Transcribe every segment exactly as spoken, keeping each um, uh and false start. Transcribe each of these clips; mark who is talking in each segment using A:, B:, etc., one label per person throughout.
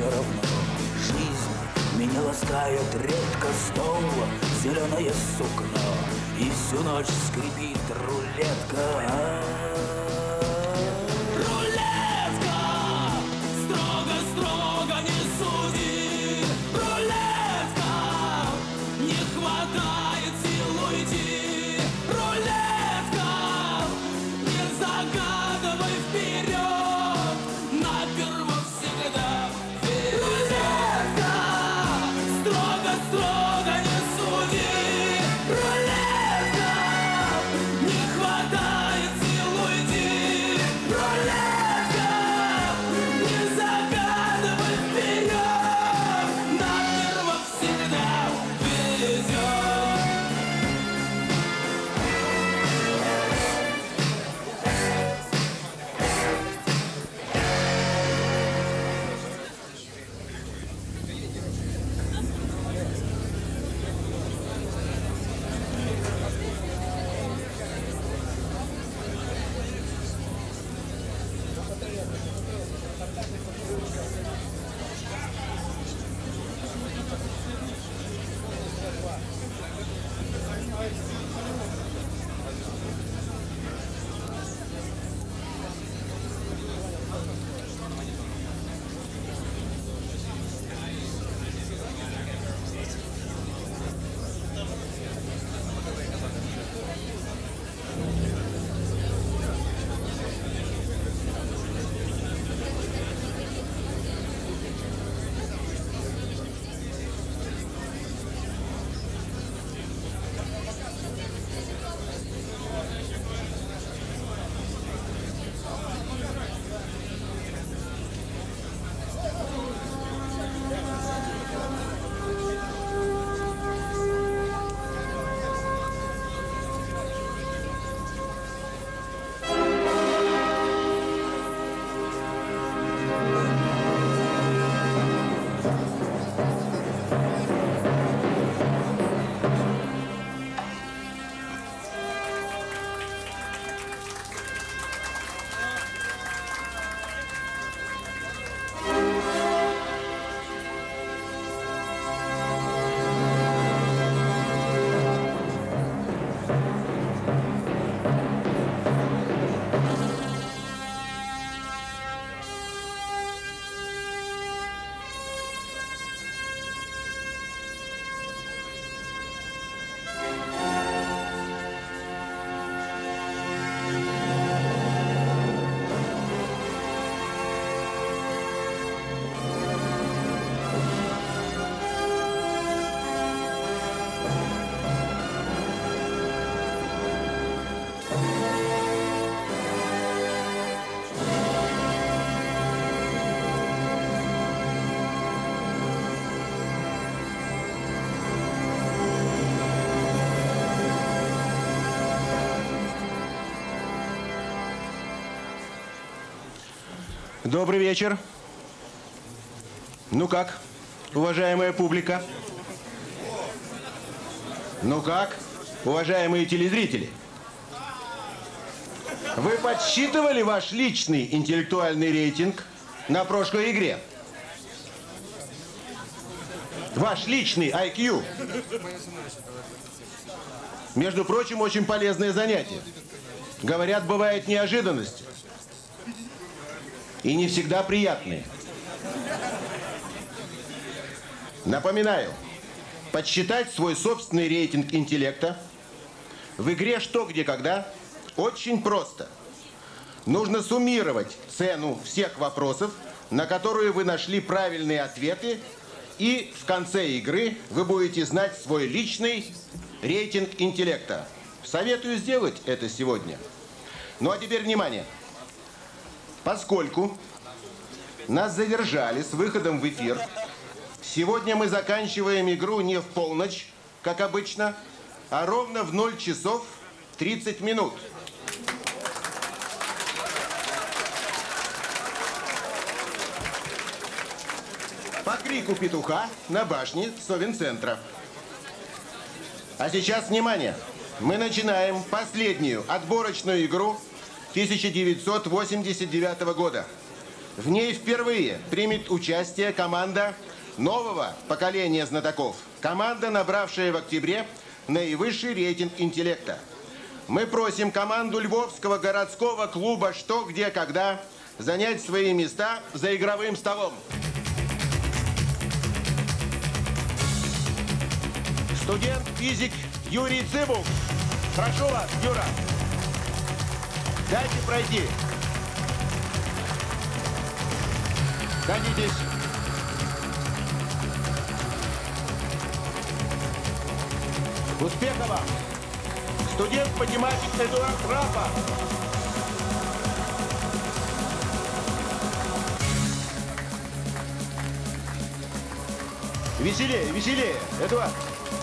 A: все равно. Жизнь меня ласкает редко стол, зеленое сукно, и всю ночь скрипит рулетка. Рулетка! Строго-строго не суди! Рулетка! Не хватает сил уйти! Рулетка! Не загадывай вперед! Наперво всегда вперед! Рулетка! Строго-строго не суди! Рулетка! Не хватает сил уйти! Рулетка! Не загадывай вперед! Наперво всегда везет!
B: Добрый вечер. Ну как, уважаемая публика? Ну как, уважаемые телезрители? Вы подсчитывали ваш личный интеллектуальный рейтинг на прошлой игре? Ваш личный ай кью. Между прочим, очень полезное занятие. Говорят, бывают неожиданности. И не всегда приятные. Напоминаю, подсчитать свой собственный рейтинг интеллекта в игре «Что, где, когда» очень просто. Нужно суммировать цену всех вопросов, на которые вы нашли правильные ответы, и в конце игры вы будете знать свой личный рейтинг интеллекта. Советую сделать это сегодня. Ну а теперь внимание. Поскольку нас задержали с выходом в эфир, сегодня мы заканчиваем игру не в полночь, как обычно, а ровно в ноль часов тридцать минут. По крику петуха на башне Совинцентра. А сейчас внимание! Мы начинаем последнюю отборочную игру тысяча девятьсот восемьдесят девятого года. В ней впервые примет участие команда нового поколения знатоков. Команда, набравшая в октябре наивысший рейтинг интеллекта. Мы просим команду Львовского городского клуба «Что, где, когда» занять свои места за игровым столом. Студент-физик Юрий Цыбух. Прошу вас, Юра. Дайте пройти. Садитесь. Успехов вам! Студент-математик Эдуард Рафа. Веселее, веселее, Эдуард.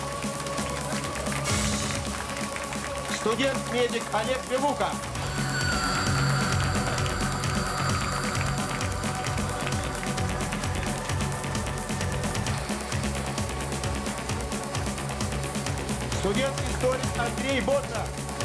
B: Студент-медик Олег Белука. Студент-историк Андрей Ботна.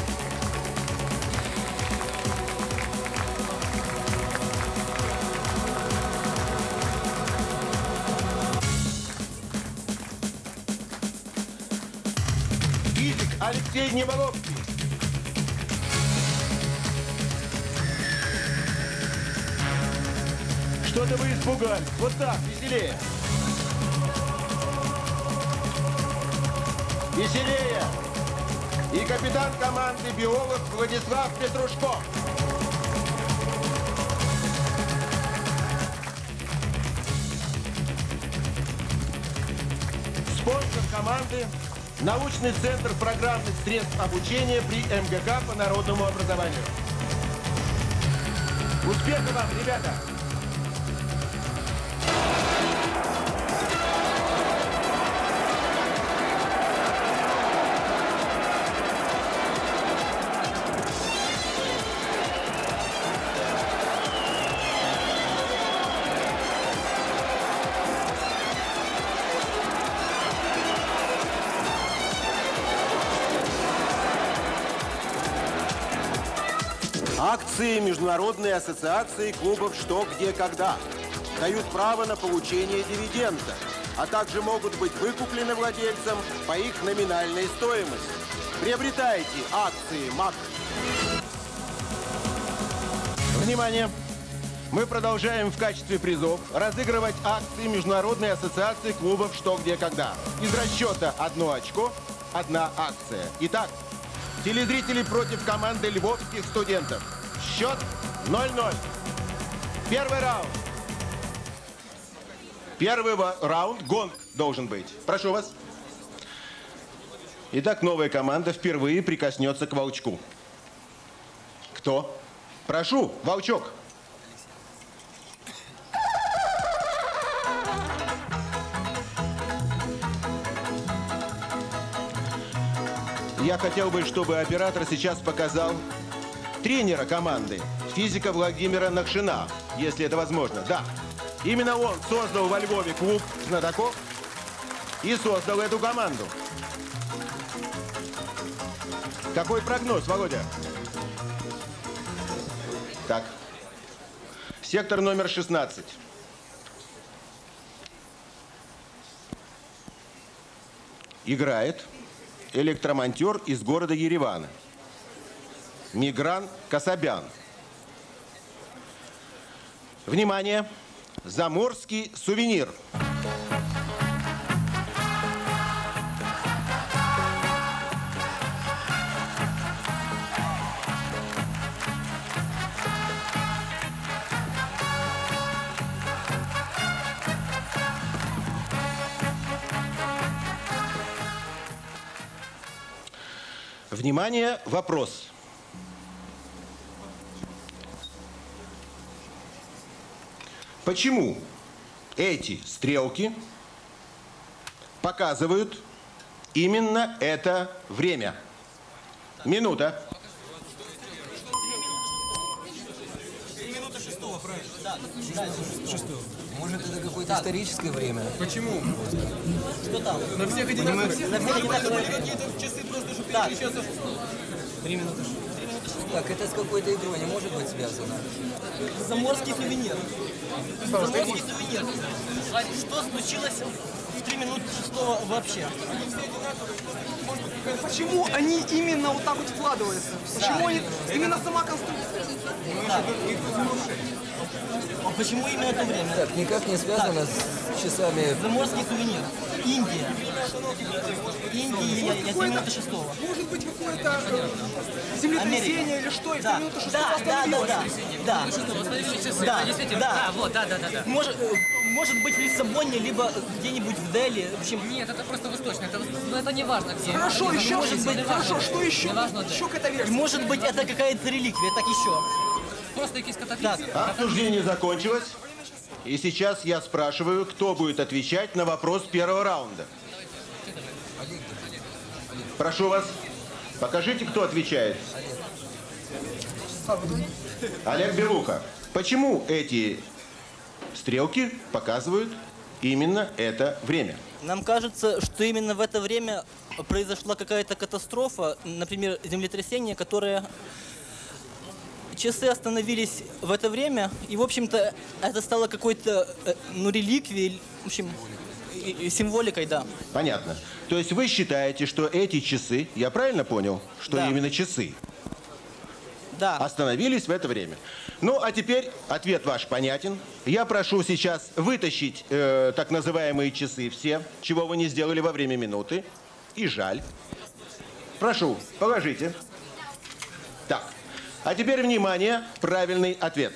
B: Физик Алексей Неволовский. Что-то вы испугались. Вот так, веселее. Веселее. И капитан команды биолог Владислав Петрушко. Спонсор команды – научный центр программных средств обучения при эм гэ ка по народному образованию. Успехов вам, ребята! Акции Международной ассоциации клубов «Что, где, когда» дают право на получение дивиденда, а также могут быть выкуплены владельцам по их номинальной стоимости. Приобретайте акции МАК. Внимание! Мы продолжаем в качестве призов разыгрывать акции Международной ассоциации клубов «Что, где, когда». Из расчета одно очко, одна акция. Итак, телезрители против команды львовских студентов. Счет ноль ноль. Первый раунд. Первый раунд гонг должен быть. Прошу вас. Итак, новая команда впервые прикоснется к волчку. Кто? Прошу, волчок. Я хотел бы, чтобы оператор сейчас показал тренера команды, физика Владимира Нахшина, если это возможно. Да, именно он создал во Львове клуб знатоков и создал эту команду. Какой прогноз, Володя? Так, сектор номер шестнадцать. Играет электромонтер из города Еревана. Мигран Касабян. Внимание! Заморский сувенир. Внимание, вопрос. Почему эти стрелки показывают именно это время? Минута.
C: Минута шестого, правильно? Да, шестого. Может, это какое-то историческое время? Почему? Что там? На всех одинаковых. На всех одинаковых. Какие-то часы просто, чтобы переключаться. Три минуты. Так, это с какой-то игрой не может быть связано?
D: Заморский сувенир. Заморский сувенир. Что случилось в три минуты шестого вообще?
E: Почему они именно вот так вот вкладываются? Почему они, именно сама конструкция?
D: Да. А почему именно это время?
C: Так, никак не связано с часами.
D: Заморский сувенир. Индия. Индия, я три минуты шестого.
E: Может быть какое-то э, землетрясение
D: Америка.
E: или что, и в
D: Да,
E: три минуты шестого
D: да, да, да,
E: остановилось.
D: да, да. Да,
F: Действительно,
D: да.
F: да, вот, да, да, да, да.
D: Может, э, может быть в Лиссабоне, либо где-нибудь в Дели. В общем,
F: Нет, это просто восточно, это, ну, это не важно где.
E: Хорошо,
F: Это не
E: еще,
F: важно,
E: может быть,
F: не
E: хорошо,
F: важно.
E: что еще?
F: Не важно, да.
E: Еще какая-то версия.
D: может быть это какая-то реликвия, так еще.
F: Просто якийсь катаклизм.
B: Обсуждение закончилось. И сейчас я спрашиваю, кто будет отвечать на вопрос первого раунда. Прошу вас, покажите, кто отвечает. Олег Белуха. Почему эти стрелки показывают именно это время?
D: Нам кажется, что именно в это время произошла какая-то катастрофа, например, землетрясение, которое... Часы остановились в это время, и, в общем-то, это стало какой-то, э, ну, реликвией, в общем, и- и символикой, да.
B: Понятно. То есть вы считаете, что эти часы, я правильно понял, что
D: Да.
B: именно часы,
D: Да.
B: остановились в это время? Ну, а теперь ответ ваш понятен. Я прошу сейчас вытащить э, так называемые часы все, чего вы не сделали во время минуты. И жаль. Прошу, положите. Так. А теперь, внимание, правильный ответ.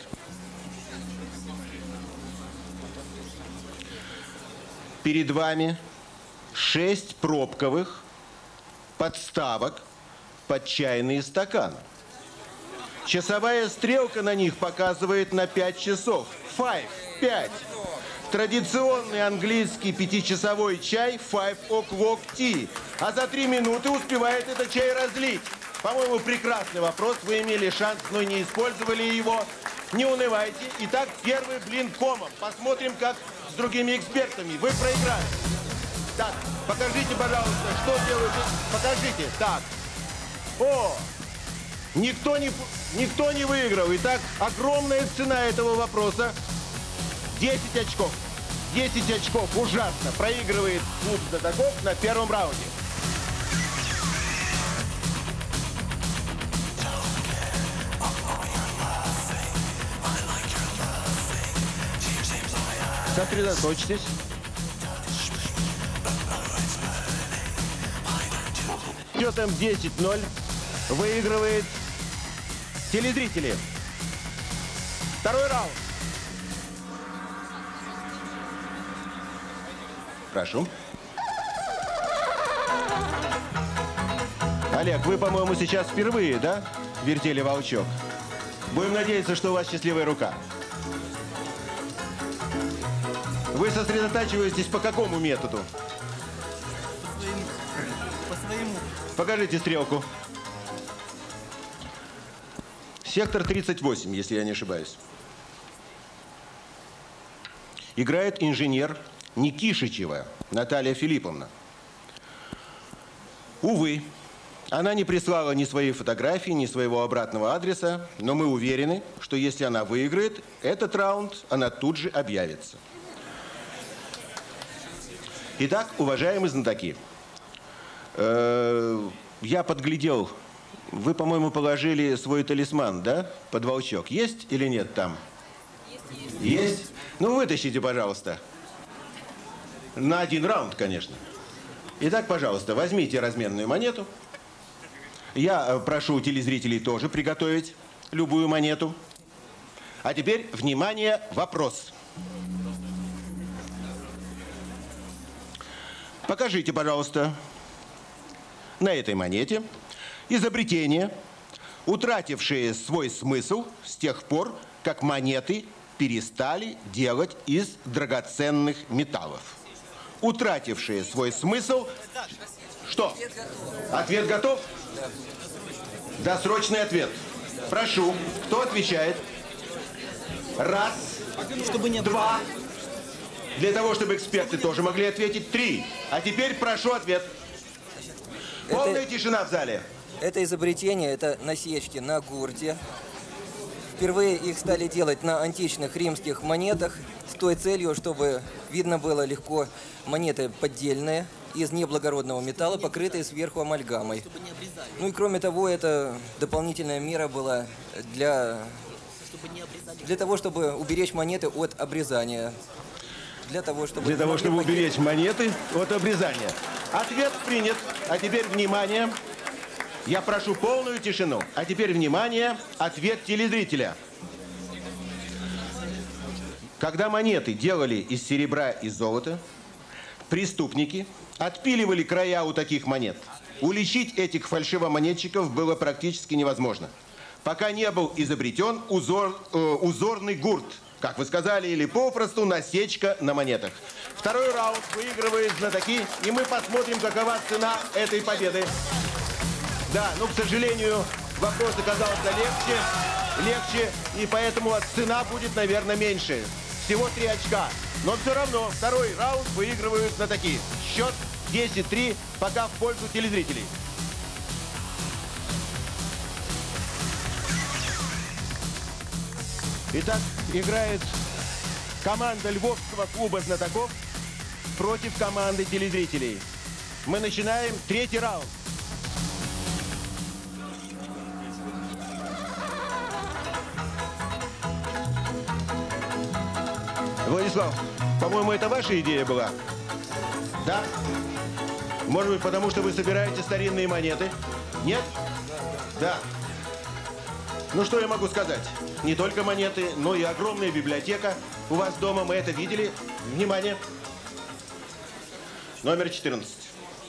B: Перед вами шесть пробковых подставок под чайные стаканы. Часовая стрелка на них показывает на пять часов. Five, пять. Традиционный английский пятичасовой чай five o'clock tea. А за три минуты успевает этот чай разлить. По-моему, прекрасный вопрос. Вы имели шанс, но не использовали его. Не унывайте. Итак, первый блин комом. Посмотрим, как с другими экспертами. Вы проиграли. Так, покажите, пожалуйста, что делают. Покажите. Так. О! Никто не, никто не выиграл. Итак, огромная цена этого вопроса. десять очков. десять очков. Ужасно. Проигрывает клуб знатоков на первом раунде. Сосредоточьтесь. Счетом десять ноль выигрывает телезрители. Второй раунд. Прошу. Олег, вы, по-моему, сейчас впервые, да, вертели волчок? Будем надеяться, что у вас счастливая рука. Вы сосредотачиваетесь по какому методу?
D: По своему. По своему.
B: Покажите стрелку. Сектор тридцать восемь, если я не ошибаюсь. Играет инженер Никишичева Наталья Филипповна. Увы, она не прислала ни своей фотографии, ни своего обратного адреса, но мы уверены, что если она выиграет этот раунд, она тут же объявится. Итак, уважаемые знатоки, э, я подглядел, вы, по-моему, положили свой талисман, да, под волчок. Есть или нет там? Есть. Есть? Ну, вытащите, пожалуйста. На один раунд, конечно. Итак, пожалуйста, возьмите разменную монету. Я прошу телезрителей тоже приготовить любую монету. А теперь, внимание, вопрос. Покажите, пожалуйста, на этой монете изобретения, утратившие свой смысл с тех пор, как монеты перестали делать из драгоценных металлов. Утратившие свой смысл... Что? Ответ готов? Досрочный ответ. Прошу, кто отвечает? Раз,
D: Чтобы не было.
B: два. Для того, чтобы эксперты тоже могли ответить. Три. А теперь прошу ответ. Полная тишина в зале.
G: Это изобретение, это насечки на гурте. Впервые их стали делать на античных римских монетах с той целью, чтобы видно было легко монеты поддельные, из неблагородного металла, покрытые сверху амальгамой. Ну и кроме того, это дополнительная мера была для, для того, чтобы уберечь монеты от обрезания. Для того, чтобы,
B: для того, чтобы уберечь монеты от обрезания. Ответ принят. А теперь внимание. Я прошу полную тишину. А теперь внимание. Ответ телезрителя. Когда монеты делали из серебра и золота, преступники отпиливали края у таких монет. Уличить этих фальшивомонетчиков было практически невозможно, пока не был изобретен узор, э, узорный гурт, как вы сказали, или попросту насечка на монетах. Второй раунд выигрывает знатоки, и мы посмотрим, какова цена этой победы. Да, ну, к сожалению, вопрос оказался легче, легче, и поэтому цена будет, наверное, меньше. Всего три очка. Но все равно второй раунд выигрывают знатоки. Счет десять три, пока в пользу телезрителей. Итак, играет команда Львовского клуба знатоков против команды телезрителей. Мы начинаем третий раунд. Владислав, по-моему, это ваша идея была? Да? Может быть, потому что вы собираете старинные монеты? Нет? Да. Ну, что я могу сказать? Не только монеты, но и огромная библиотека. У вас дома мы это видели. Внимание. Номер четырнадцать.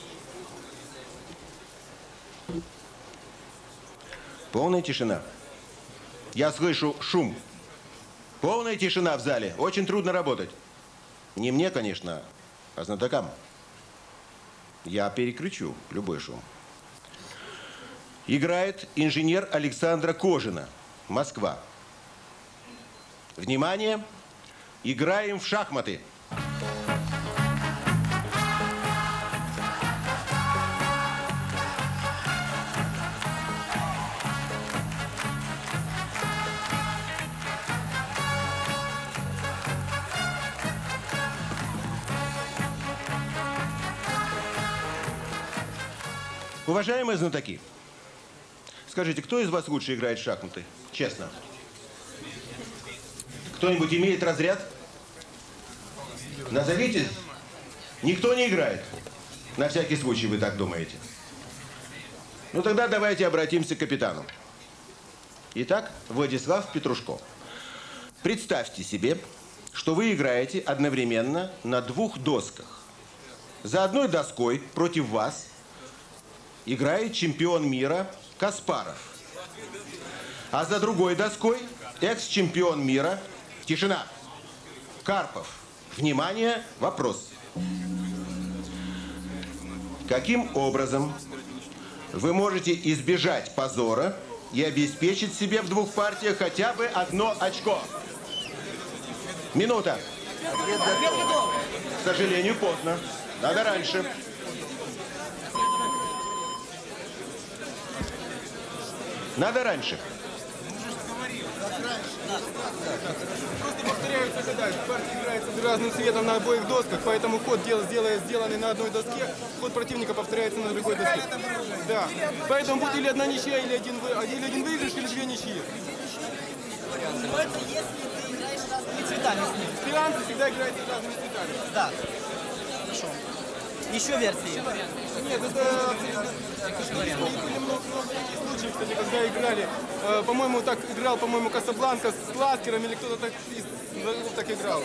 B: Полная тишина. Я слышу шум. Полная тишина в зале. Очень трудно работать. Не мне, конечно, а знатокам. Я перекричу любой шум. Играет инженер Александра Кожина. Москва. Внимание! Играем в шахматы. Уважаемые знатоки, скажите, кто из вас лучше играет в шахматы? Честно. Кто-нибудь имеет разряд? Назовите. Никто не играет. На всякий случай вы так думаете. Ну тогда давайте обратимся к капитану. Итак, Владислав Петрушко. Представьте себе, что вы играете одновременно на двух досках. За одной доской против вас играет чемпион мира Каспаров. А за другой доской экс-чемпион мира, тишина, Карпов. Внимание, вопрос. Каким образом вы можете избежать позора и обеспечить себе в двух партиях хотя бы одно очко? Минута. К сожалению, поздно. Надо раньше. Надо раньше.
E: Просто повторяются года. Партия играется с разным цветом на обоих досках, поэтому ход дел, сделает, сделанный на одной доске, ход противника повторяется на другой доске. Да. Поэтому будет или одна ничья, или один, или один выигрыш, или две ничьи.
D: Но это если ты играешь разными цветами с ним.
E: Спиранцы всегда играют с разными цветами.
D: Да. Хорошо. Еще версии.
E: Нет, это были много случаев, кстати, когда играли. Э, по-моему, так играл, по-моему, Касабланка с Ласкером, или кто-то так, так играл.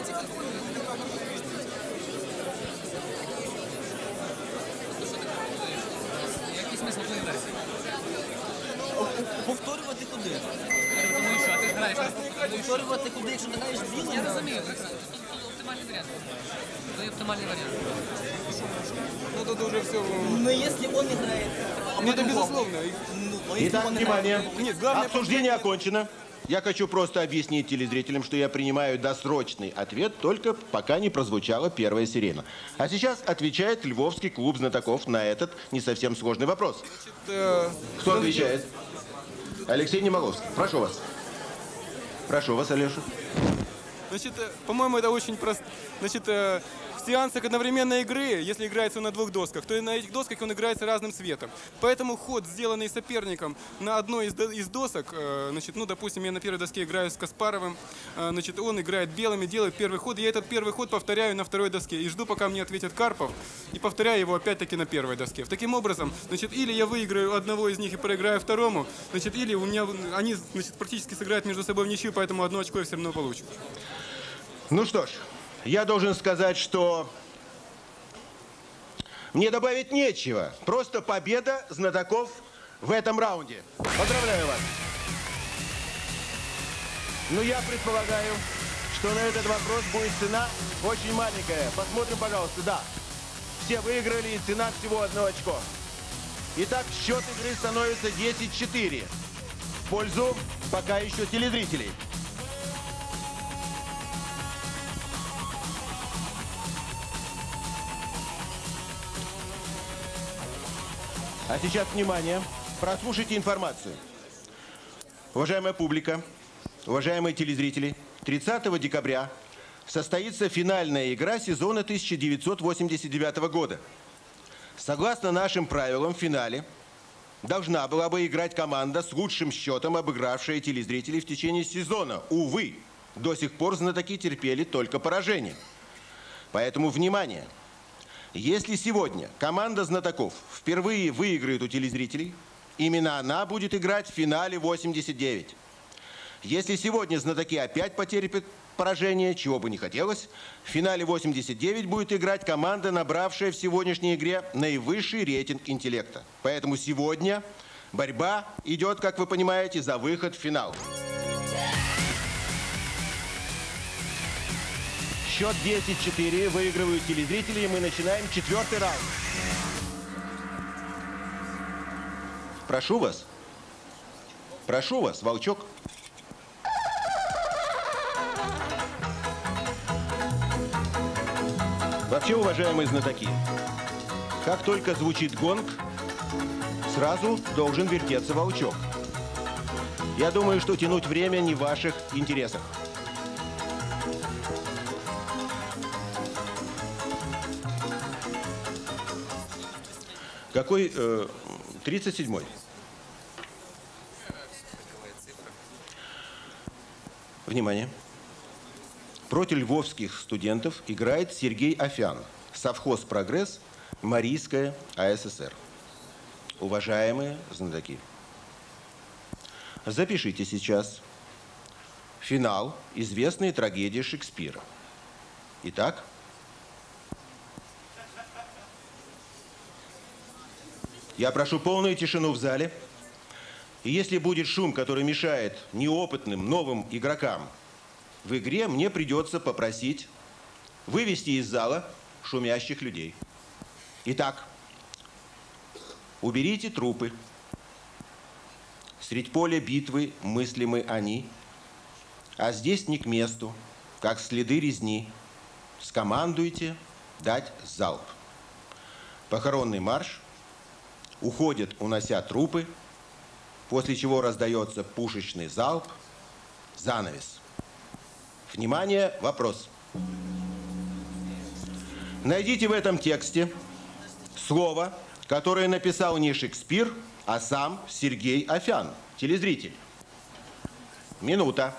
F: Який смисл поіграти?
D: Повторювати куди?
F: Тому що, а ти граєш?
D: Повторювати куди, якщо ти граєш білим?
F: Я розумію, Олександр. Оптимальний варіант. Це оптимальний варіант.
E: Ну тут уже все.
D: Но если он играет...
E: Ну это безусловно.
D: Ну, а если
B: Итак,
D: он
B: внимание.
E: Нет, главное...
B: Обсуждение окончено. Я хочу просто объяснить телезрителям, что я принимаю досрочный ответ, только пока не прозвучала первая сирена. А сейчас отвечает Львовский клуб знатоков на этот не совсем сложный вопрос.
E: Значит, э...
B: Кто отвечает? Алексей Немоловский. Прошу вас. Прошу вас, Алеша.
E: Значит, по-моему, это очень просто. Значит, в сеансах одновременной игры, если играется он на двух досках, то и на этих досках он играется разным цветом. Поэтому ход, сделанный соперником на одной из, из досок, значит, ну, допустим, я на первой доске играю с Каспаровым, значит, он играет белыми, делает первый ход, и я этот первый ход повторяю на второй доске и жду, пока мне ответит Карпов, и повторяю его опять-таки на первой доске. Таким образом, значит, или я выиграю одного из них и проиграю второму, значит, или у меня они, значит, практически сыграют между собой в ничью, поэтому одно очко я все равно получу.
B: Ну что ж, я должен сказать, что мне добавить нечего. Просто победа знатоков в этом раунде. Поздравляю вас. Но я предполагаю, что на этот вопрос будет цена очень маленькая. Посмотрим, пожалуйста, да. Все выиграли, и цена всего одно очко. Итак, счет игры становится десять четыре. В пользу пока еще телезрителей. А сейчас, внимание, прослушайте информацию. Уважаемая публика, уважаемые телезрители, тридцатого декабря состоится финальная игра сезона тысяча девятьсот восемьдесят девятого года. Согласно нашим правилам, в финале должна была бы играть команда с лучшим счетом, обыгравшая телезрителей в течение сезона. Увы, до сих пор знатоки терпели только поражение. Поэтому, внимание! Если сегодня команда знатоков впервые выиграет у телезрителей, именно она будет играть в финале восемьдесят девять. Если сегодня знатоки опять потерпят поражение, чего бы не хотелось, в финале восемьдесят девять будет играть команда, набравшая в сегодняшней игре наивысший рейтинг интеллекта. Поэтому сегодня борьба идет, как вы понимаете, за выход в финал. Счет десять четыре, выигрывают телезрители, и мы начинаем четвертый раунд. Прошу вас. Прошу вас, волчок. Вообще, уважаемые знатоки, как только звучит гонг, сразу должен вертеться волчок. Я думаю, что тянуть время не в ваших интересах. Какой? Э, тридцать седьмой. Внимание. Против львовских студентов играет Сергей Афян, совхоз «Прогресс», Марийская АССР. Уважаемые знатоки, запишите сейчас финал известной трагедии Шекспира. Итак, я прошу полную тишину в зале. И если будет шум, который мешает неопытным новым игрокам в игре, мне придется попросить вывести из зала шумящих людей. Итак, уберите трупы. Средь поля битвы мыслимы они, а здесь не к месту, как следы резни. Скомандуйте дать залп. Похоронный марш. Уходят, унося трупы, после чего раздается пушечный залп, занавес. Внимание, вопрос. Найдите в этом тексте слово, которое написал не Шекспир, а сам Сергей Афян, телезритель. Минута.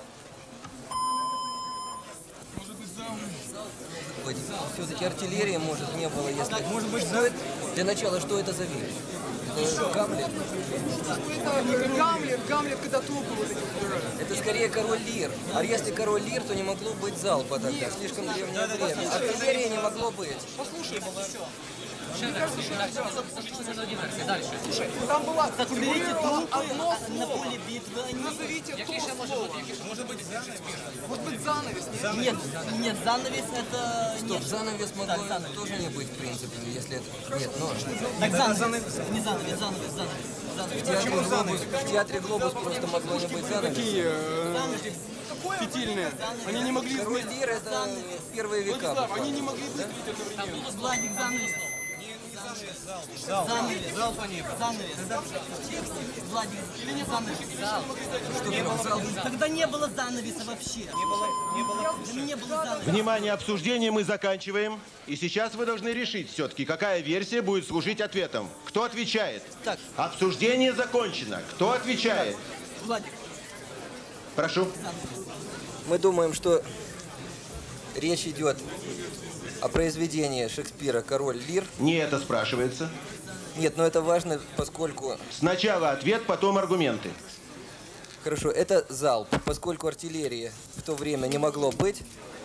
G: Все-таки артиллерии, может, не было, если... Может быть, что это... Для начала, что это за вещь? Это Гамлет?
H: Это Гамлет, Гамлет, когда трупы вот эти убирали.
G: Это скорее король Лир. А если король Лир, то не могло быть залпа тогда. Слишком древнее время. Артиллерии не могло быть.
H: Послушай,
F: Дальше.
H: Слушай, там была...
D: Так уберите трупы
H: одно
D: а на
H: слово.
D: поле битвы. Они...
H: Назовите то слово.
C: Может быть, занавес?
H: Может быть, занавес.
D: Нет, нет, занавес это...
G: Стоп,
D: нет.
G: занавес могло
D: Так, занавес.
G: тоже не быть, в принципе, если это... Нет, но...
D: Так, занавес. Не занавес, занавес, занавес.
G: В театре «Глобус», в театре «Глобус» просто могло не быть занавес.
E: Такие э, фитильные. Они не могли
G: Король
E: измерить.
G: Лир — это первые века.
E: Владислав, они не могли выстрелить одновременно.
D: Владик, занавес. Занавес. Зал по небу. Занавес. Владик, или не занавес? Зал.
G: Что не было зал?
D: Тогда не было занавеса вообще. Не было, не было. Не было занавеса.
B: Внимание, обсуждение мы заканчиваем. И сейчас вы должны решить все-таки, какая версия будет служить ответом. Кто отвечает?
D: Так.
B: Обсуждение закончено. Кто отвечает?
D: Владик.
B: Прошу.
G: Мы думаем, что речь идет о произведении Шекспира «Король Лир».
B: Не это спрашивается.
G: Нет, но это важно, поскольку...
B: Сначала ответ, потом аргументы.
G: Хорошо, это залп, поскольку артиллерии в то время не могло быть.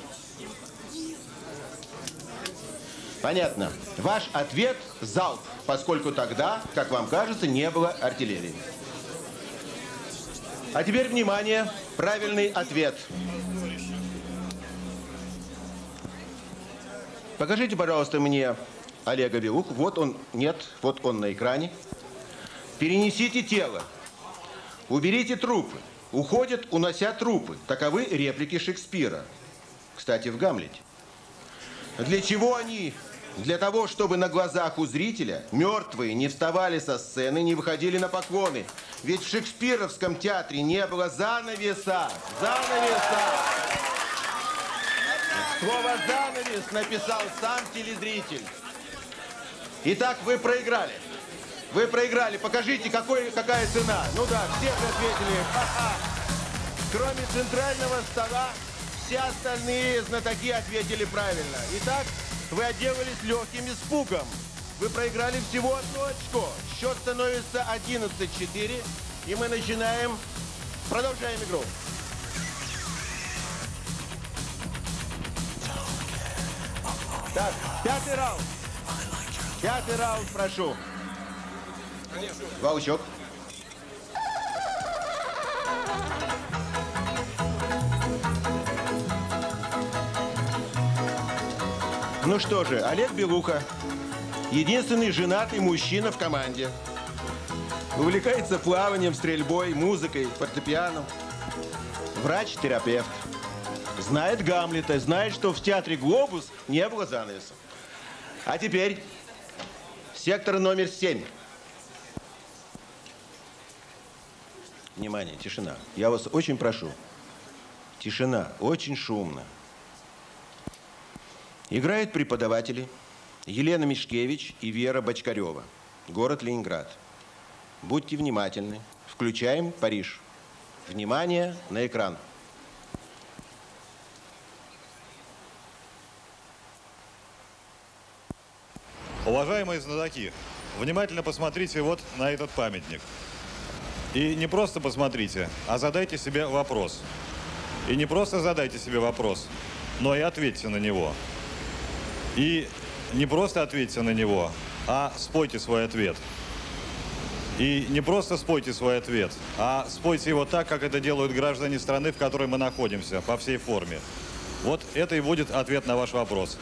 B: Понятно. Ваш ответ – залп, поскольку тогда, как вам кажется, не было артиллерии. А теперь, внимание, правильный ответ. Покажите, пожалуйста, мне Олега Белуху. Вот он, нет, вот он на экране. Перенесите тело. Уберите трупы. Уходят, унося трупы. Таковы реплики Шекспира. Кстати, в «Гамлете». Для чего они? Для того, чтобы на глазах у зрителя мертвые не вставали со сцены, не выходили на поклоны. Ведь в шекспировском театре не было занавеса. Занавеса! Слово «занавес» написал сам телезритель. Итак, вы проиграли. Вы проиграли. Покажите, какой, какая цена. Ну да, все же ответили. Ха-ха. Кроме центрального стола, все остальные знатоки ответили правильно. Итак, вы отделались легким испугом. Вы проиграли всего одно очко. Счет становится одиннадцать четыре. И мы начинаем. Продолжаем игру. Так, пятый раунд. Пятый раунд, прошу. Волчок. Ну что же, Олег Белуха, единственный женатый мужчина в команде. Увлекается плаванием, стрельбой, музыкой, фортепиано. Врач-терапевт. Знает Гамлета, знает, что в театре «Глобус» не было занавеса. А теперь сектор номер семь. Внимание, тишина. Я вас очень прошу. Тишина, очень шумно. Играют преподаватели Елена Мишкевич и Вера Бочкарева. Город Ленинград. Будьте внимательны. Включаем Париж. Внимание на экран.
I: Уважаемые знатоки, внимательно посмотрите вот на этот памятник. И не просто посмотрите, а задайте себе вопрос. И не просто задайте себе вопрос, но и ответьте на него. И не просто ответьте на него, а спойте свой ответ. И не просто спойте свой ответ, а спойте его так, как это делают граждане страны, в которой мы находимся, по всей форме. Вот это и будет ответ на ваш вопрос.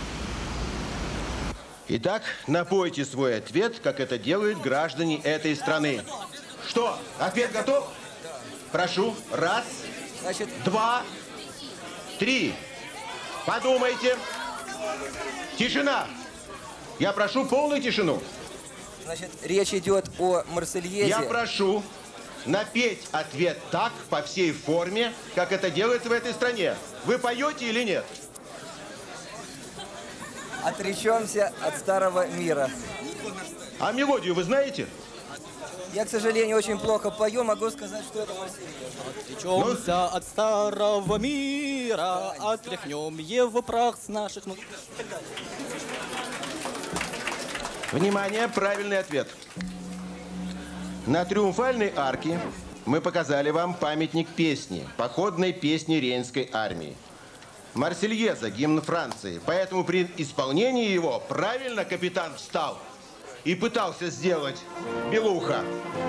B: Итак, напойте свой ответ, как это делают граждане этой страны. Что? Ответ готов? Прошу. Раз,
G: Значит,
B: два, три. Подумайте. Тишина. Я прошу полную тишину.
G: значит, речь идет о Марсельезе.
B: Я прошу напеть ответ так, по всей форме, как это делается в этой стране. Вы поете или нет?
G: Отречемся от старого мира.
B: А мелодию вы знаете?
G: Я, к сожалению, очень плохо пою, могу сказать, что это Марсельез.
D: Отречемся от старого мира, отряхнем его прах с наших ног.
B: Внимание, правильный ответ. На Триумфальной арке мы показали вам памятник песни, походной песни Рейнской армии. Марсельеза, гимн Франции. Поэтому при исполнении его правильно капитан встал и пытался сделать белуха.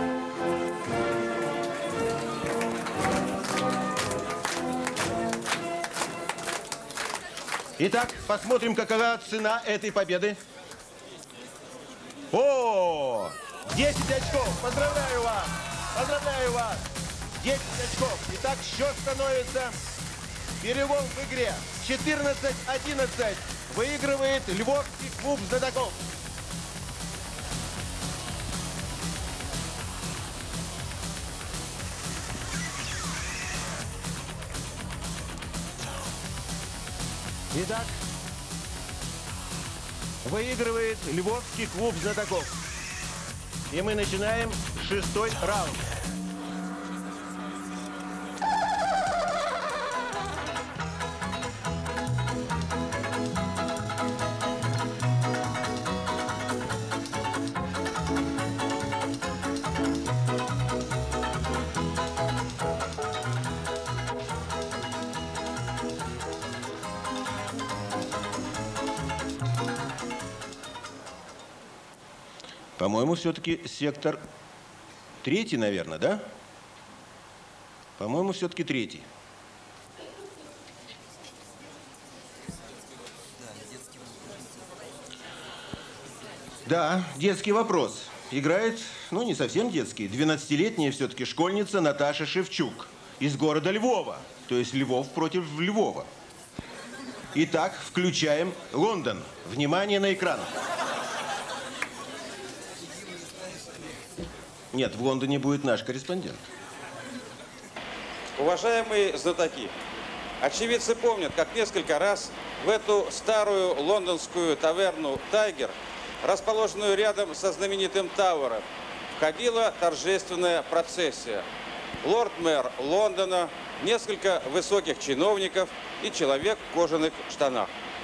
B: Итак, посмотрим, какова цена этой победы. О, десять очков! Поздравляю вас! Поздравляю вас! десять очков. Итак, счет становится перелом в игре. четырнадцать одиннадцать. Выигрывает Львовский клуб знатоков. Итак, выигрывает Львовский клуб знатоков. И мы начинаем шестой раунд. По-моему, все-таки сектор третий, наверное, да? По-моему, все-таки третий. Да, детский вопрос. Играет, ну, не совсем детский, двенадцатилетняя все-таки школьница Наташа Шевчук из города Львова. То есть Львов против Львова. Итак, включаем Лондон. Внимание на экран. Нет, в Лондоне будет наш корреспондент.
J: Уважаемые знатоки, очевидцы помнят, как несколько раз в эту старую лондонскую таверну «Тайгер», расположенную рядом со знаменитым Тауэром, входила торжественная процессия. Лорд-мэр Лондона, несколько высоких чиновников и человек в кожаных штанах.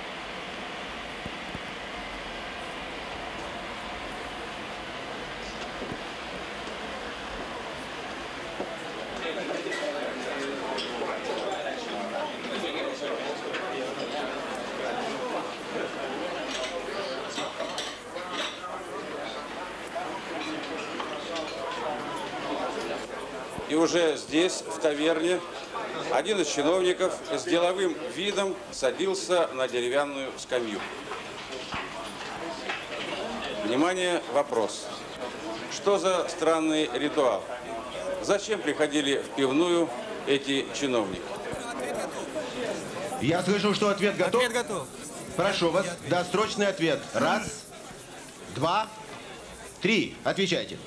J: И уже здесь, в таверне, один из чиновников с деловым видом садился на деревянную скамью. Внимание, вопрос. Что за странный ритуал? Зачем приходили в пивную эти чиновники?
B: Я слышал, что ответ готов.
C: Ответ готов.
B: Прошу вас, досрочный ответ. Раз, два, три. Отвечайте.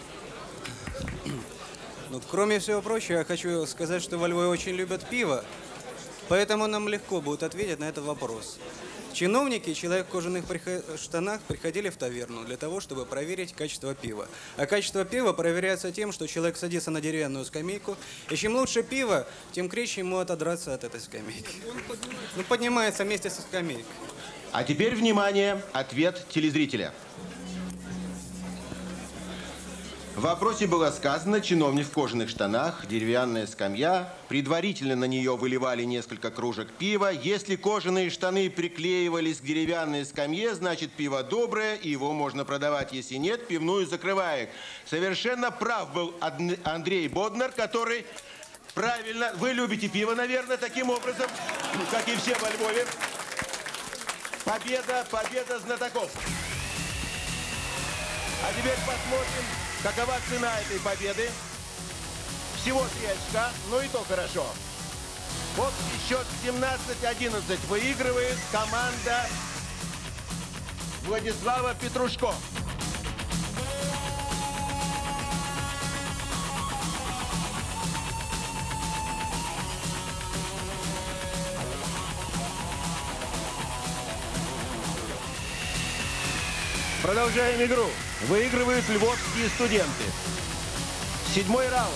C: Ну, кроме всего прочего, я хочу сказать, что во Львове очень любят пиво, поэтому нам легко будет ответить на этот вопрос. Чиновники, человек в кожаных штанах, приходили в таверну для того, чтобы проверить качество пива. А качество пива проверяется тем, что человек садится на деревянную скамейку, и чем лучше пиво, тем круче ему отодраться от этой скамейки. Ну, поднимается вместе со скамейкой.
B: А теперь, внимание, ответ телезрителя. В вопросе было сказано, чиновник в кожаных штанах, деревянная скамья, предварительно на нее выливали несколько кружек пива. Если кожаные штаны приклеивались к деревянной скамье, значит пиво доброе, и его можно продавать. Если нет, пивную закрывают. Совершенно прав был Андрей Боднар, который правильно... Вы любите пиво, наверное, таким образом, как и все во Львове. Победа, победа знатоков. А теперь посмотрим, какова цена этой победы. Всего три очка, но и то хорошо. Общий счет семнадцать одиннадцать. Выигрывает команда Владислава Петрушко. Продолжаем игру. Выигрывают львовские студенты. Седьмой раунд.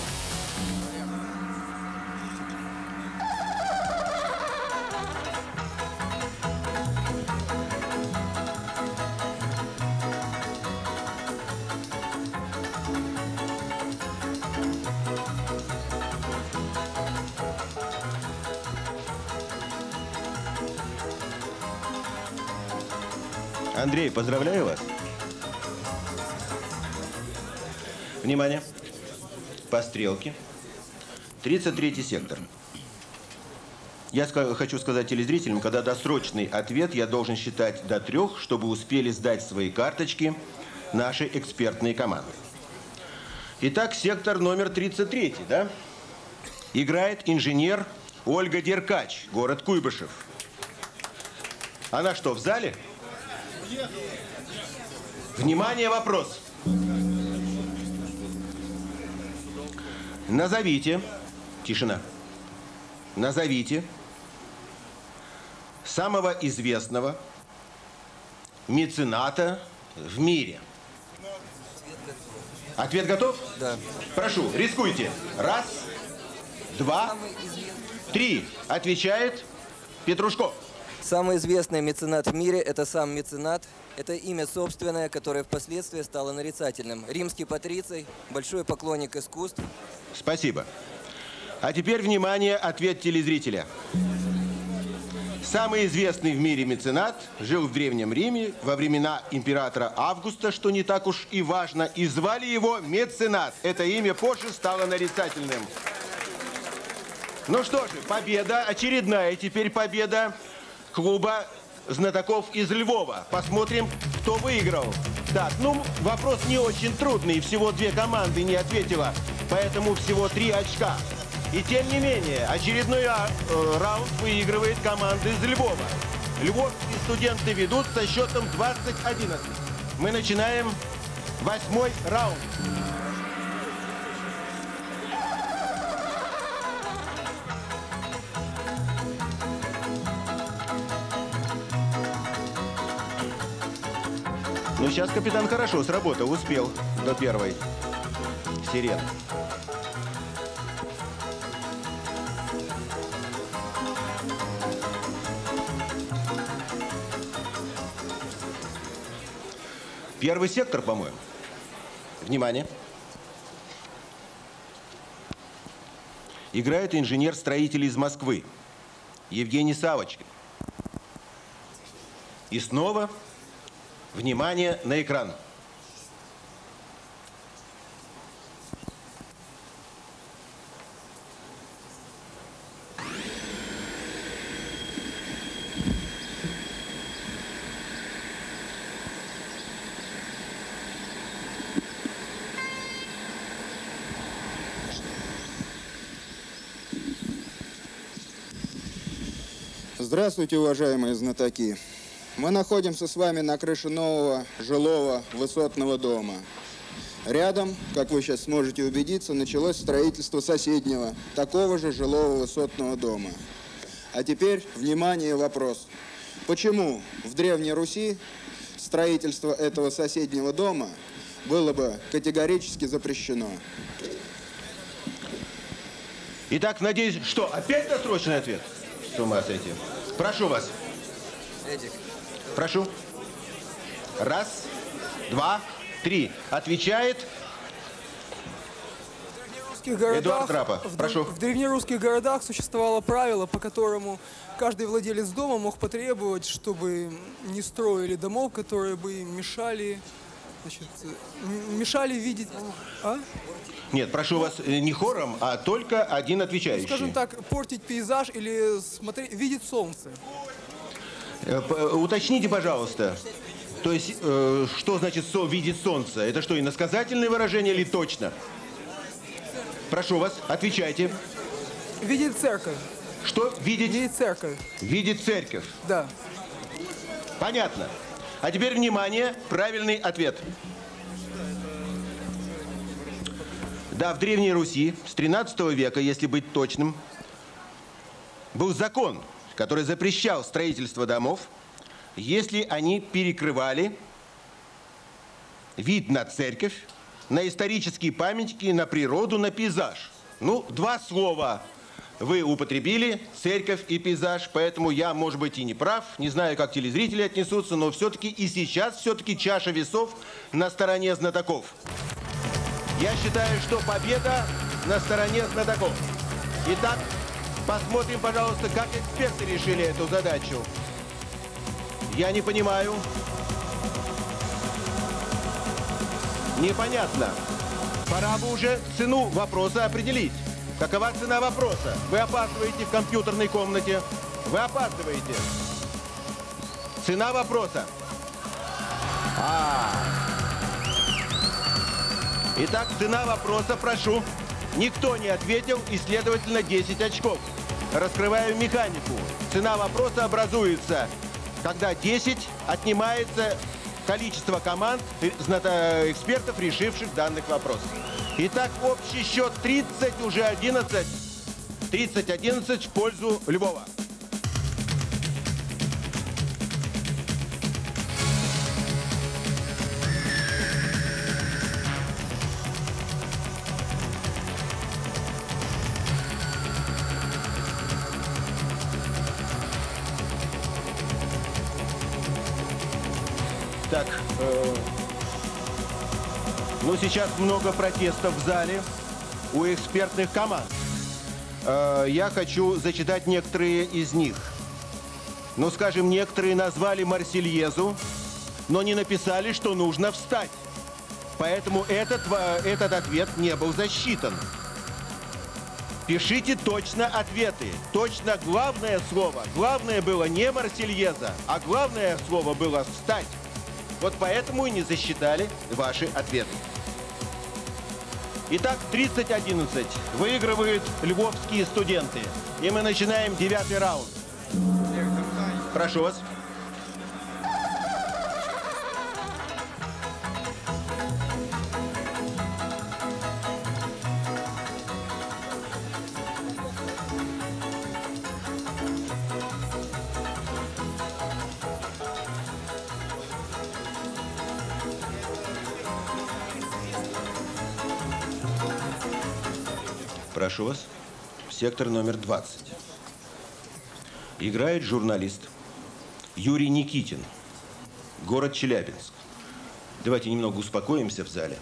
B: Андрей, поздравляю вас. Внимание. По стрелке. тридцать третий сектор. Я хочу сказать телезрителям, когда досрочный ответ я должен считать до трех, чтобы успели сдать свои карточки наши экспертные команды. Итак, сектор номер тридцать три, да? Играет инженер Ольга Деркач, город Куйбышев. Она что, в зале? Внимание, вопрос. Назовите, тишина, назовите самого известного мецената в мире. Ответ готов?
G: Да.
B: Прошу, рискуйте. Раз, два, три. Отвечает Петрушко.
G: Самый известный меценат в мире – это сам меценат. Это имя собственное, которое впоследствии стало нарицательным. Римский патриций, большой поклонник искусств.
B: Спасибо. А теперь, внимание, ответ телезрителя. Самый известный в мире меценат жил в Древнем Риме во времена императора Августа, что не так уж и важно, и звали его Меценат. Это имя позже стало нарицательным. Ну что же, победа, очередная теперь победа клуба знатоков из Львова. Посмотрим, кто выиграл. Так, ну, вопрос не очень трудный, всего две команды не ответила, поэтому всего три очка. И тем не менее, очередной э, раунд выигрывает команда из Львова. Львовские студенты ведут со счетом двадцать одиннадцать. Мы начинаем восьмой раунд. Ну, сейчас капитан хорошо сработал, успел до первой сирены. Первый сектор, по-моему. Внимание. Играет инженер-строитель из Москвы Евгений Савочкин. И снова внимание на экран.
K: Здравствуйте, уважаемые знатоки! Мы находимся с вами на крыше нового жилого высотного дома. Рядом, как вы сейчас сможете убедиться, началось строительство соседнего, такого же жилого высотного дома. А теперь, внимание, вопрос. Почему в Древней Руси строительство этого соседнего дома было бы категорически запрещено?
B: Итак, надеюсь, что опять досрочный ответ? С ума сойти. Прошу вас.
G: Эдик.
B: Прошу. Раз, два, три. Отвечает
H: городах,
B: Эдуард Рапа.
H: В,
B: Прошу.
H: В древнерусских городах существовало правило, по которому каждый владелец дома мог потребовать, чтобы не строили домов, которые бы мешали, значит, мешали видеть... А?
B: Нет, прошу вас, не хором, а только один отвечающий.
H: Скажем так, портить пейзаж или смотреть, видеть солнце.
B: Уточните, пожалуйста, то есть, э, что значит со, видеть солнце? Это что, иносказательное выражение или точно? Прошу вас, отвечайте.
H: Видеть церковь.
B: Что? Видеть?
H: Видеть церковь.
B: Видеть церковь.
H: Да.
B: Понятно. А теперь, внимание, правильный ответ. Да, в Древней Руси с тринадцатого века, если быть точным, был закон, который запрещал строительство домов, если они перекрывали вид на церковь, на исторические памятники, на природу, на пейзаж. Ну, два слова вы употребили, церковь и пейзаж, поэтому я, может быть, и не прав, не знаю, как телезрители отнесутся, но все-таки и сейчас все-таки чаша весов на стороне знатоков. Я считаю, что победа на стороне знатоков. Итак, посмотрим, пожалуйста, как эксперты решили эту задачу. Я не понимаю. Непонятно. Пора бы уже цену вопроса определить. Какова цена вопроса? Вы опаздываете в компьютерной комнате. Вы опаздываете. Цена вопроса. А. Итак, цена вопроса, прошу. Никто не ответил, и, следовательно, десять очков. Раскрываю механику. Цена вопроса образуется, когда десять отнимается количество команд, экспертов, решивших данных вопросов. Итак, общий счет тридцать, уже одиннадцать. тридцать одиннадцать в пользу Львова. Так, э, ну сейчас много протестов в зале у экспертных команд. Э, я хочу зачитать некоторые из них. Ну, скажем, некоторые назвали Марсельезу, но не написали, что нужно встать. Поэтому этот, этот ответ не был засчитан. Пишите точно ответы. Точно главное слово. Главное было не Марсельеза, а главное слово было «встать». Вот поэтому и не засчитали ваши ответы. Итак, тридцать одиннадцать. Выигрывают львовские студенты. И мы начинаем девятый раунд. Прошу вас. Прошу вас. Сектор номер двадцать. Играет журналист Юрий Никитин. Город Челябинск. Давайте немного успокоимся в зале.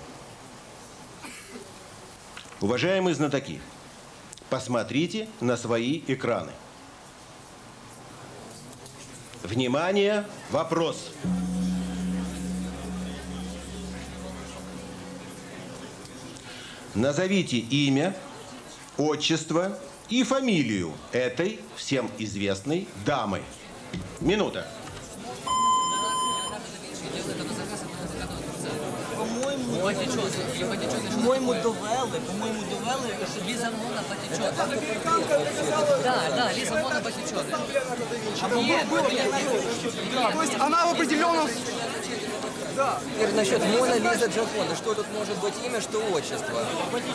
B: Уважаемые знатоки, посмотрите на свои экраны. Внимание, вопрос. Назовите имя, отчество и фамилию этой всем известной дамы. Минута.
D: По-моему, довели, по-моему, довели, що Ліза Мона Батичода.
F: Да, да, Лиза Мона Батичода.
H: Нет, то есть она в определенном... Да.
G: Теперь насчет Мона Лиза Джаконда. Что тут может быть имя, что отчество?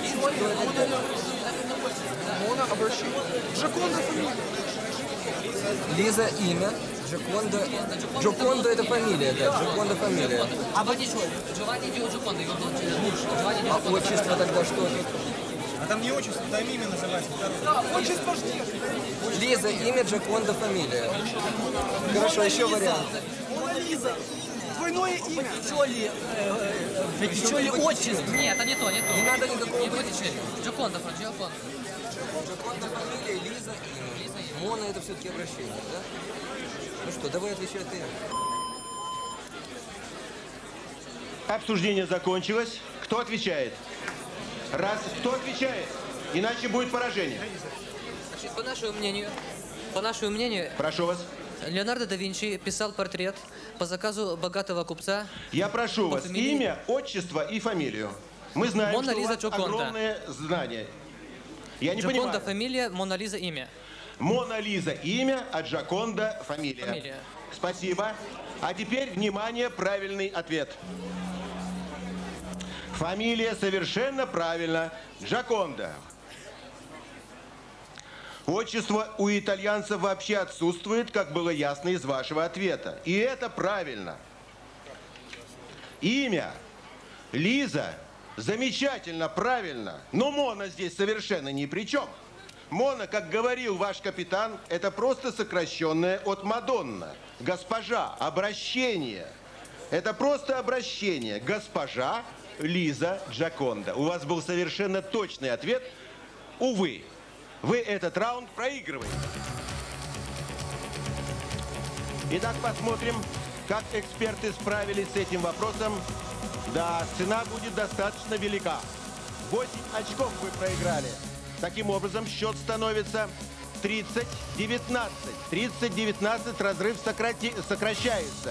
H: Мона обращение. Джаконда фамилия.
G: Лиза имя, Джаконда. Джаконда это фамилия, да, Джаконда фамилия.
F: А Батичода? Джованни Дио Джаконда, его муж.
G: А отчество тогда что же?
E: А там не отчество, там имя называется.
H: Да, отчество ж нет.
G: Лиза имя, Джаконда фамилия. Хорошо, еще вариант.
H: Мона Лиза. Двойное имя.
D: Батичоли, Батичоли отчество.
F: Нет, это не то, не то.
G: Не надо никакого
F: Не Батичоли. Джаконда, Джаконда.
G: Джаконда фамилия, Лиза имя. Мона это все-таки обращение, да? Ну что, давай отвечай ты.
B: Обсуждение закончилось. Кто отвечает? Раз, кто отвечает? Иначе будет поражение.
F: Значит, по нашему мнению, по нашему мнению,
B: Прошу вас.
F: Леонардо да Винчи писал портрет по заказу богатого купца.
B: Я прошу вас
F: фамилии...
B: имя, отчество и фамилию. Мы знаем,
F: Мона
B: что
F: Лиза
B: у вас
F: Джоконда.
B: огромное знание. Я не
F: Джоконда
B: понимаю.
F: фамилия, Мона Лиза имя.
B: Мона Лиза имя, а Джоконда фамилия.
F: Фамилия.
B: Спасибо. А теперь, внимание, правильный ответ. Фамилия совершенно правильно. Джоконда. Отчество у итальянцев вообще отсутствует, как было ясно из вашего ответа. И это правильно. Имя Лиза замечательно, правильно. Но Мона здесь совершенно ни при чем. Мона, как говорил ваш капитан, это просто сокращенное от Мадонна. Госпожа, обращение. Это просто обращение. Госпожа Лиза Джоконда. У вас был совершенно точный ответ. Увы, вы этот раунд проигрываете. Итак, посмотрим, как эксперты справились с этим вопросом Да, цена будет достаточно велика. восемь очков вы проиграли. Таким образом, счет становится тридцать девятнадцать. тридцать девятнадцать, разрыв сократи... сокращается.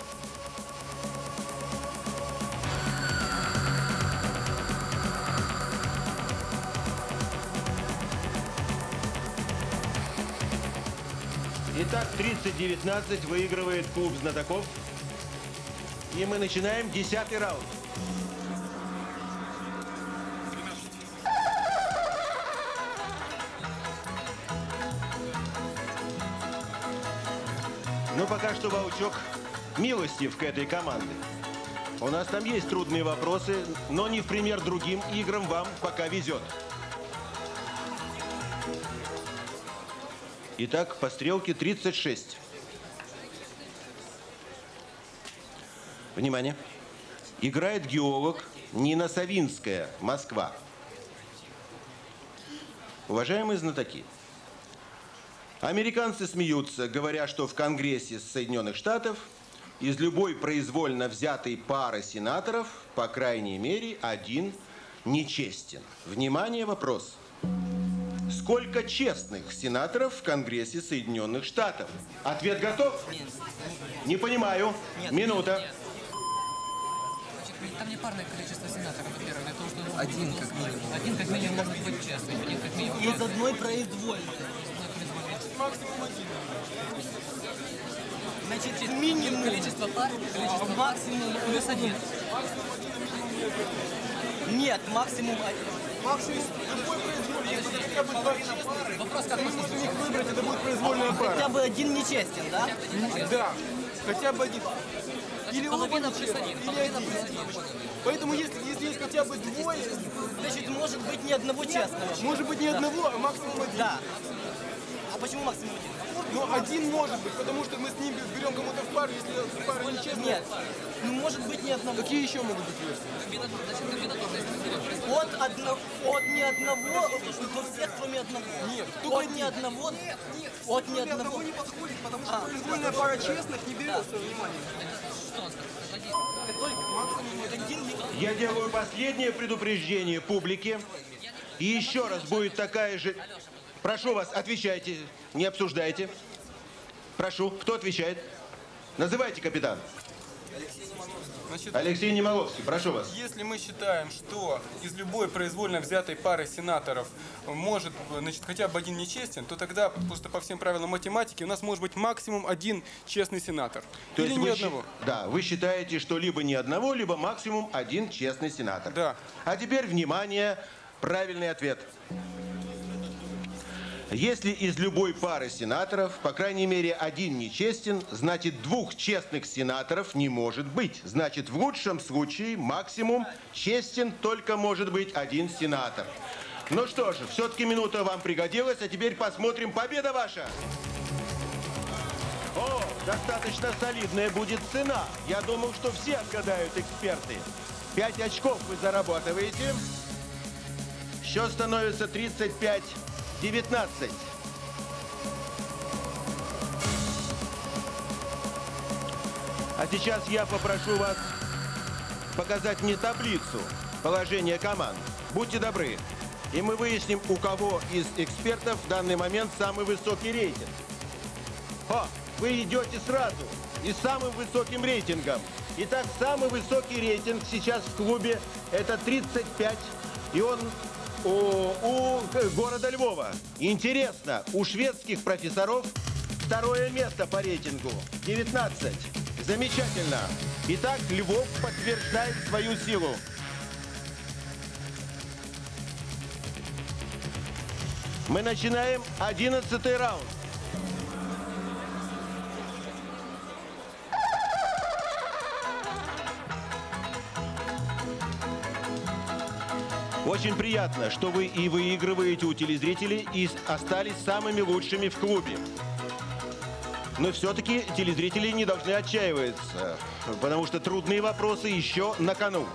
B: Итак, тридцать девятнадцать выигрывает клуб знатоков. И мы начинаем десятый раунд. Ну, пока что Волчок милостив к этой команде. У нас там есть трудные вопросы, но не в пример другим играм вам пока везет. Итак, по стрелке тридцать шесть. Внимание. Играет геолог Нина Савинская, Москва. Уважаемые знатоки, американцы смеются, говоря, что в Конгрессе Соединенных Штатов из любой произвольно взятой пары сенаторов, по крайней мере, один нечестен. Внимание, вопрос. Сколько честных сенаторов в Конгрессе Соединенных Штатов? Ответ готов?
F: Нет.
B: Не понимаю.
F: Нет,
B: Минута.
F: нет. Значит, там не парное количество сенаторов, во-первых, для того, что...
G: Один как минимум.
F: Один как минимум может быть честным, один как минимум.
D: Из одной произвольной.
E: Максимум один.
D: Значит, минимум
F: Количество пар, количество
D: максимум плюс один. Нет, максимум один.
E: Максимум любой произвольный, если хотя бы два честных,
F: Вопрос, как
E: кто может у них выбрать, это будет произвольная пара.
D: Хотя бы один нечестен, да?
E: Да, хотя бы один. Или оба
F: половина плюс
E: нечестных,
F: один,
E: или
F: половина
E: один.
F: плюс один.
E: Поэтому если, если есть хотя бы двое,
D: Значит, может быть ни одного честного.
E: может быть не одного, а максимум один.
D: Да. А почему максимум один?
E: Но один может быть, потому что мы с ним берем кому-то в пару, если пара нечестная.
D: Нет. Ну, может быть ни одного.
E: Какие еще могут быть версии?
D: От, одно, от ни одного до всех, кроме одного.
E: Нет,
D: от ни одного, от ни одного.
E: не подходит, потому что произвольная пара честных не берется во внимание.
B: Я делаю последнее предупреждение публике. И еще раз будет такая же... Прошу вас, отвечайте, не обсуждайте. Прошу, кто отвечает? Называйте, капитан.
E: Значит,
B: Алексей Немоловский, прошу вас.
E: если мы считаем, что из любой произвольно взятой пары сенаторов может, значит, хотя бы один нечестен, то тогда просто по всем правилам математики у нас может быть максимум один честный сенатор.
B: То
E: Или
B: есть
E: ни
B: вы,
E: одного.
B: Да, вы считаете, что либо ни одного, либо максимум один честный сенатор.
E: Да.
B: А теперь, внимание, правильный ответ. Если из любой пары сенаторов, по крайней мере, один нечестен, значит, двух честных сенаторов не может быть. Значит, в лучшем случае максимум честен только может быть один сенатор. Ну что же, все-таки минута вам пригодилась, а теперь посмотрим, победа ваша! О, достаточно солидная будет цена. Я думал, что все отгадают эксперты. Пять очков вы зарабатываете. Счет становится тридцать пять девятнадцать. А сейчас я попрошу вас показать мне таблицу положения команд. Будьте добры. И мы выясним, у кого из экспертов в данный момент самый высокий рейтинг. О, вы идете сразу и с самым высоким рейтингом. Итак, самый высокий рейтинг сейчас в клубе это тридцать пять. И он у, у города Львова. Интересно, у шведских профессоров второе место по рейтингу. девятнадцать. Замечательно. Итак, Львов подтверждает свою силу. Мы начинаем одиннадцатый раунд. Очень приятно, что вы и выигрываете у телезрителей и остались самыми лучшими в клубе. Но все-таки телезрители не должны отчаиваться, потому что трудные вопросы еще на кону.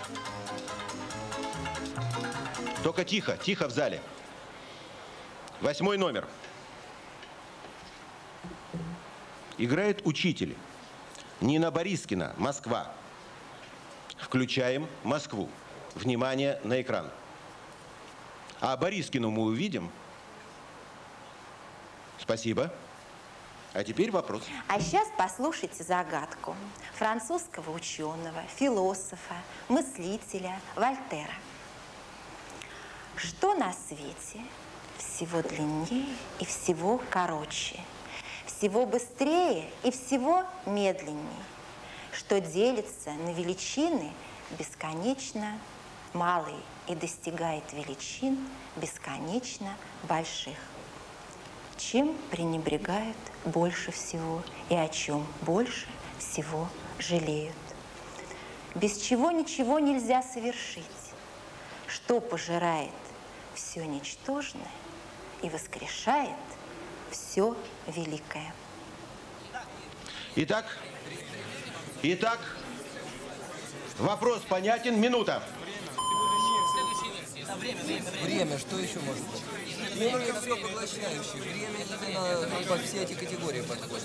B: Только тихо, тихо в зале. Восьмой номер. Играет учитель. Нина Борискина, Москва. Включаем Москву. Внимание на экран. А Борискину мы увидим. Спасибо. А теперь вопрос.
L: А сейчас послушайте загадку французского ученого, философа, мыслителя Вольтера. Что на свете всего длиннее и всего короче, всего быстрее и всего медленнее, что делится на величины бесконечно малые и достигает величин бесконечно больших? Чем пренебрегают больше всего и о чем больше всего жалеют? Без чего ничего нельзя совершить, что пожирает все ничтожное и воскрешает все великое.
B: Итак, итак, вопрос понятен. Минута.
G: Время, время, время, что еще может быть? Время это все поглощающее. Время именно по все эти категории подходит.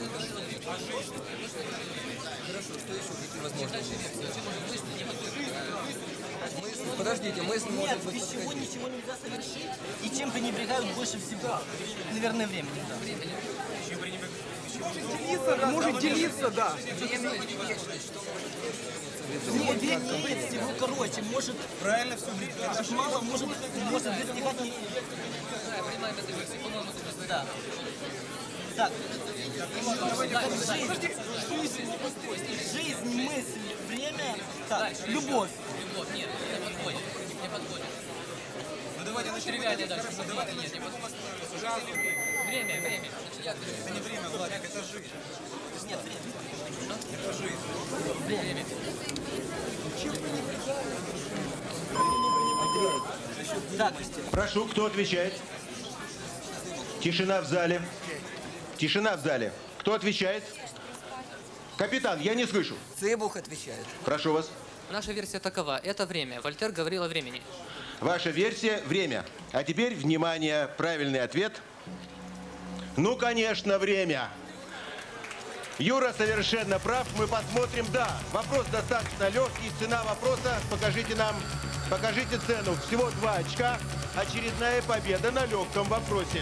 G: Хорошо, что еще? Какие возможности? Мысль, подождите, мысль может
D: Нет,
G: быть...
D: без чего ничего нельзя совершить. И чем пренебрегают больше всего? Наверное, времени.
H: Может делиться, может делиться, да.
D: Нет, нет, всего короче, может... Правильно все может мало, может, может достигать... не- Да. Так. Жизнь, жизнь, мысль, время, так, любовь.
F: Любовь, нет, не подходит, не подходит.
C: Ну давайте начнем.
F: Тривиально дальше. Давайте, нет, не подходит. Время, время.
C: Это не время, Владик, это жизнь.
D: Нет, время.
C: Это жизнь.
F: Время.
D: Так.
B: Прошу, кто отвечает? Тишина в зале. Тишина в зале. Кто отвечает? Капитан, я не слышу.
G: Цыбух отвечает.
B: Прошу вас.
F: Наша версия такова. Это время. Вольтер говорил о времени.
B: Ваша версия – время. А теперь, внимание, правильный ответ. Ну, конечно, время. Юра совершенно прав. Мы посмотрим. Да, вопрос достаточно легкий. Цена вопроса. Покажите нам, покажите цену. Всего два очка. Очередная победа на легком вопросе.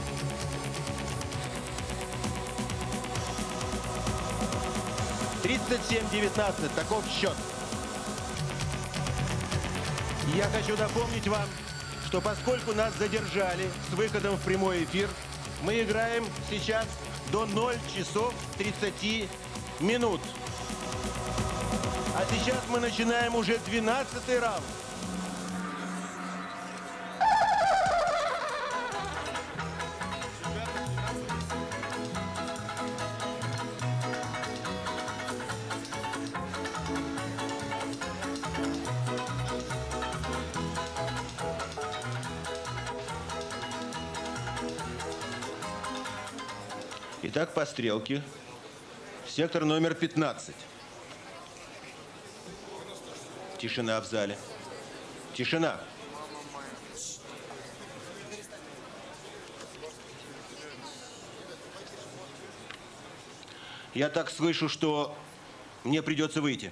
B: тридцать семь девятнадцать. Таков счет. Я хочу напомнить вам, что поскольку нас задержали с выходом в прямой эфир, мы играем сейчас до ноль часов тридцати минут. А сейчас мы начинаем уже двенадцатый раунд. Итак, по стрелке. Сектор номер пятнадцать. Тишина в зале. Тишина. Я так слышу, что мне придется выйти.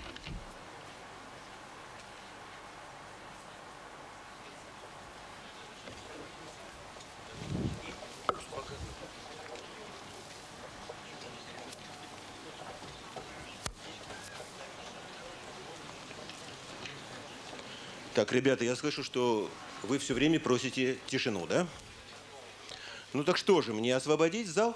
B: Так, ребята, я слышу, что вы все время просите тишину, да? Ну так что же, мне освободить зал?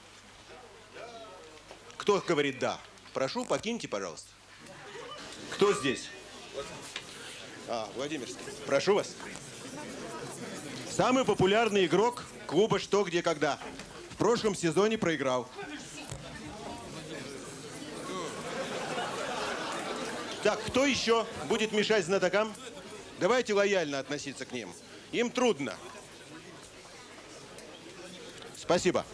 B: Кто говорит «да»? Прошу, покиньте, пожалуйста. Кто здесь? А, Владимирский. Прошу вас. Самый популярный игрок клуба «Что, где, когда». В прошлом сезоне проиграл. Так, кто еще будет мешать знатокам? Давайте лояльно относиться к ним. Им трудно. Спасибо.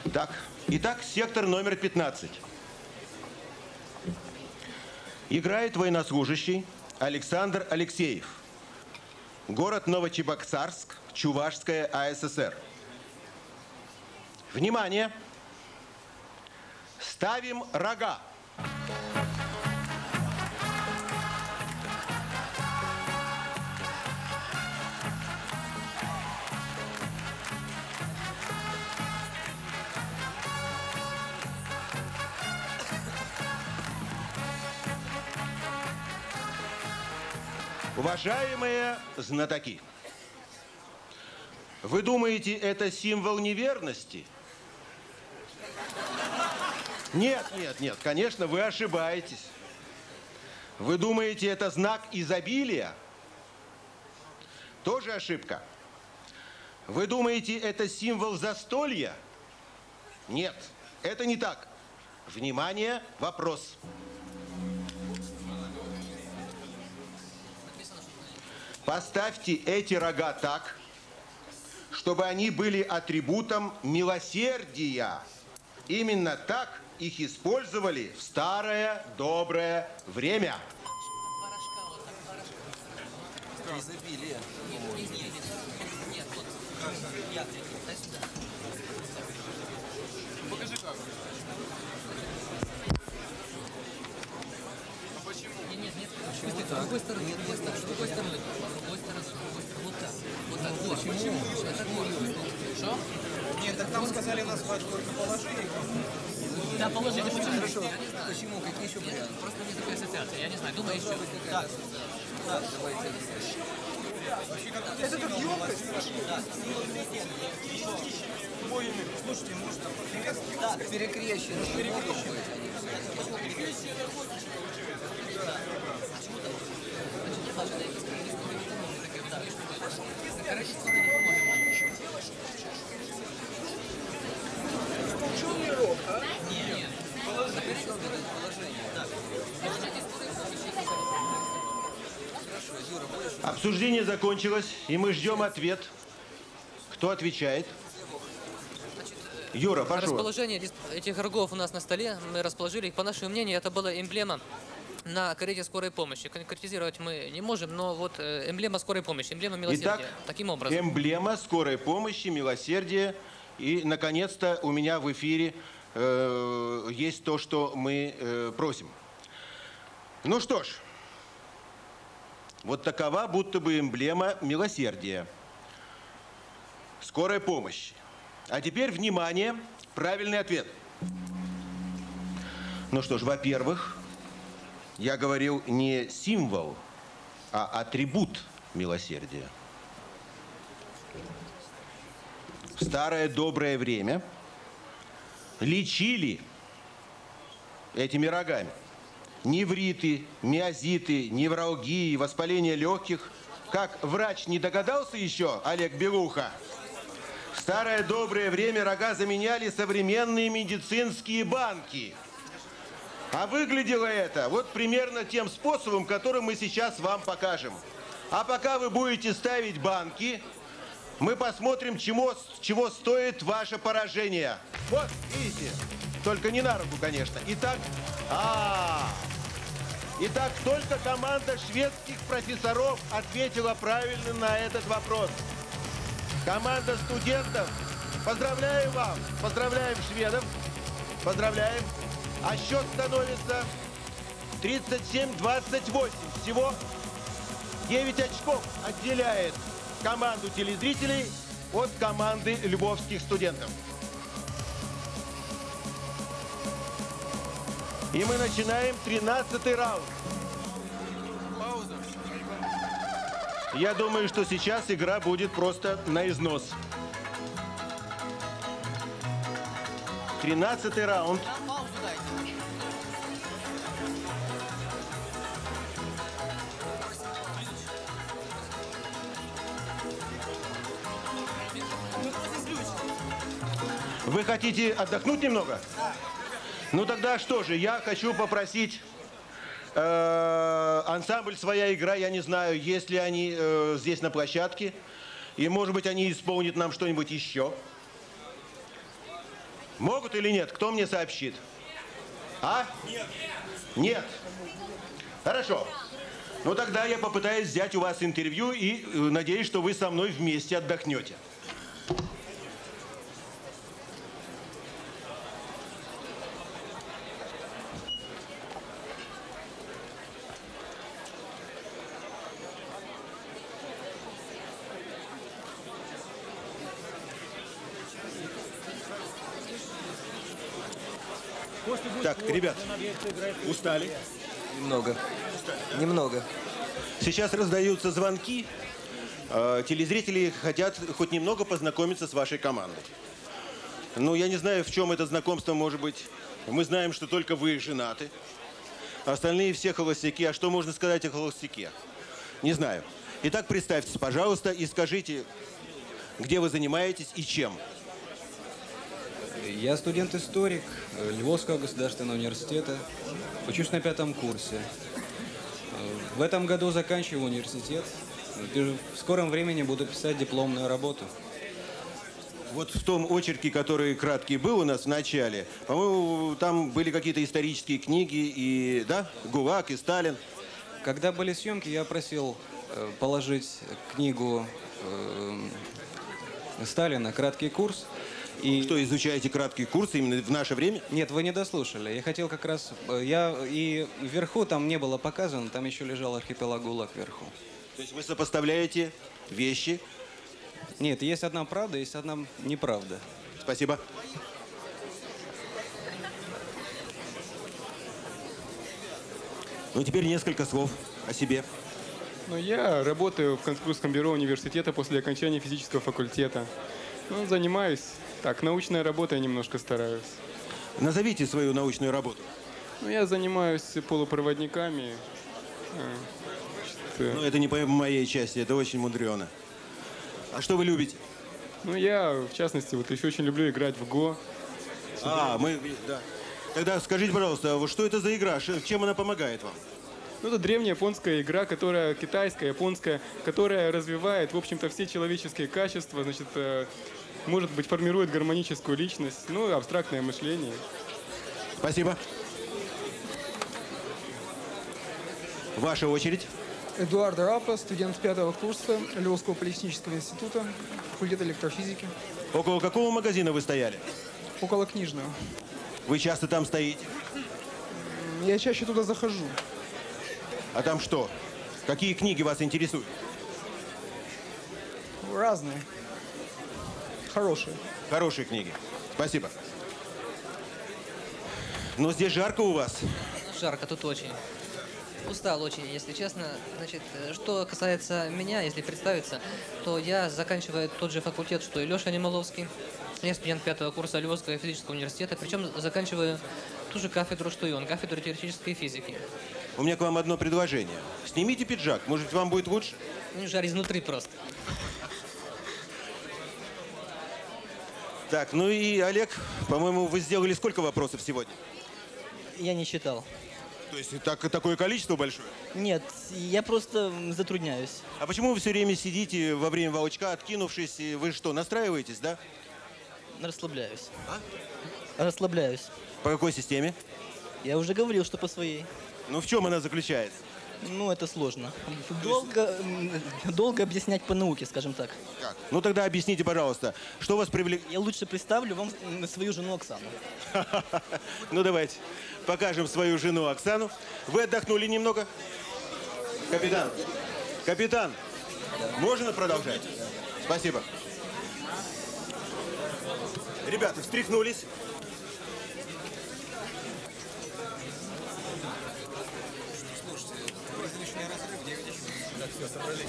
B: Так, итак, сектор номер пятнадцать. Играет военнослужащий Александр Алексеев. Город Новочебоксарск, Чувашская АССР. Внимание! Ставим рога. Уважаемые знатоки, вы думаете, это символ неверности? Нет, нет, нет, конечно, вы ошибаетесь. Вы думаете, это знак изобилия? Тоже ошибка. Вы думаете, это символ застолья? Нет, это не так. Внимание, вопрос. Поставьте эти рога так, чтобы они были атрибутом милосердия. Именно так их использовали в старое доброе время.
G: Изобилие.
E: Покажи как. А почему?
F: Нет, нет, почему? С другой стороны, с другой стороны, с другой стороны, с другой стороны, с другой стороны, вот так, вот так, вот. Почему? Что?
C: Нет, так там сказали нас только положили.
F: Да, положите, почему?
G: Хорошо. Почему? Какие еще варианты?
F: Просто не такая ассоциация, я не знаю, думаю еще.
G: Да, да, давайте.
E: Это как емкость?
C: Слушайте, может, там перекрестки?
G: Да, перекрещено. Перекрещено.
B: Обсуждение закончилось, и мы ждем ответ. Кто отвечает? Юра, прошу.
F: Расположение этих рогов у нас на столе, мы расположили их. По нашему мнению, это была эмблема на карете скорой помощи. Конкретизировать мы не можем, но вот эмблема скорой помощи, эмблема милосердия.
B: Итак,
F: таким образом.
B: Эмблема скорой помощи, милосердия. И, наконец-то, у меня в эфире э, есть то, что мы э, просим. Ну что ж, вот такова будто бы эмблема милосердия, скорой помощи. А теперь, внимание, правильный ответ. Ну что ж, во-первых, я говорил не символ, а атрибут милосердия. В старое доброе время лечили этими рогами невриты, миозиты, невралгии, воспаление легких. Как врач не догадался еще, Олег Белуха? В старое доброе время рога заменяли современные медицинские банки. А выглядело это вот примерно тем способом, которым мы сейчас вам покажем. А пока вы будете ставить банки, мы посмотрим, чего, чего стоит ваше поражение. Вот, видите? Только не на руку, конечно. Итак, а, Итак, только команда шведских профессоров ответила правильно на этот вопрос. Команда студентов, поздравляем вам, поздравляем шведов, поздравляем. А счет становится тридцать семь двадцать восемь. Всего девять очков отделяет команду телезрителей от команды львовских студентов. И мы начинаем тринадцатый раунд.
E: Пауза.
B: Я думаю, что сейчас игра будет просто на износ. Тринадцатый раунд. Вы хотите отдохнуть немного? Ну тогда что же, я хочу попросить э, ансамбль «Своя игра», я не знаю, есть ли они э, здесь на площадке, и может быть они исполнят нам что-нибудь еще. Могут или нет? Кто мне сообщит? А? Нет. Нет. Хорошо. Ну тогда я попытаюсь взять у вас интервью и надеюсь, что вы со мной вместе отдохнете. Так, ребят, устали?
G: Немного. Немного.
B: Сейчас раздаются звонки. Э, телезрители хотят хоть немного познакомиться с вашей командой. Ну, я не знаю, в чем это знакомство может быть. Мы знаем, что только вы женаты. Остальные все холостяки. А что можно сказать о холостяке? Не знаю. Итак, представьтесь, пожалуйста, и скажите, где вы занимаетесь и чем.
C: Я студент-историк Львовского государственного университета. Учусь на пятом курсе. В этом году заканчиваю университет. В скором времени буду писать дипломную работу.
B: Вот в том очерке, который краткий был у нас в начале, по-моему, там были какие-то исторические книги, и, да, ГУЛАГ, и Сталин.
C: Когда были съемки, я просил э, положить книгу э, Сталина «Краткий курс». И...
B: Что, изучаете краткие курсы именно в наше время?
C: Нет, вы не дослушали. Я хотел как раз... Я... И вверху там не было показано, там еще лежал архипелаг ГУЛАГ вверху.
B: То есть вы сопоставляете вещи?
C: Нет, есть одна правда, есть одна неправда.
B: Спасибо. Ну, теперь несколько слов о себе.
E: Ну, я работаю в конструкторском бюро университета после окончания физического факультета. Ну, занимаюсь, так, научной работой я немножко стараюсь.
B: Назовите свою научную работу.
E: Ну, я занимаюсь полупроводниками.
B: Значит, ну, это не по моей части, это очень мудрено. А что вы любите?
E: Ну, я, в частности, вот еще очень люблю играть в Го.
B: А, мы, да. Тогда скажите, пожалуйста, вот что это за игра? Чем она помогает вам?
E: Ну, это древняя японская игра, которая китайская, японская, которая развивает, в общем-то, все человеческие качества, значит, может быть, формирует гармоническую личность, ну, абстрактное мышление.
B: Спасибо. Ваша очередь.
H: Эдуард Рапа, студент пятого курса Львовского политехнического института, факультета электрофизики.
B: Около какого магазина вы стояли?
H: Около книжного.
B: Вы часто там стоите?
H: Я чаще туда захожу.
B: А там что? Какие книги вас интересуют?
H: Разные. Хорошие.
B: Хорошие книги. Спасибо. Но здесь жарко у вас.
F: Жарко тут очень. Устал очень, если честно. Значит, что касается меня, если представиться, то я заканчиваю тот же факультет, что и Леша Немоловский. Я студент пятого курса Львовского физического университета, причем заканчиваю ту же кафедру, что и он, кафедру теоретической физики.
B: У меня к вам одно предложение. Снимите пиджак, может, вам будет лучше?
F: Ну, жар изнутри просто.
B: Так, ну и, Олег, по-моему, вы сделали сколько вопросов сегодня?
D: Я не считал.
B: То есть так, такое количество большое?
D: Нет, я просто затрудняюсь.
B: А почему вы все время сидите во время волчка, откинувшись? И вы что, настраиваетесь, да?
D: Расслабляюсь.
B: А?
D: Расслабляюсь.
B: По какой системе?
D: Я уже говорил, что по своей.
B: Ну, в чем она заключается?
D: Ну, это сложно. Долго, долго объяснять по науке, скажем так.
B: Как? Ну, тогда объясните, пожалуйста, что вас привлекло?
D: Я лучше представлю вам свою жену Оксану.
B: Ну, давайте покажем свою жену Оксану. Вы отдохнули немного? Капитан, капитан, можно продолжать? Спасибо. Ребята, встряхнулись.
C: Так, все, собрались.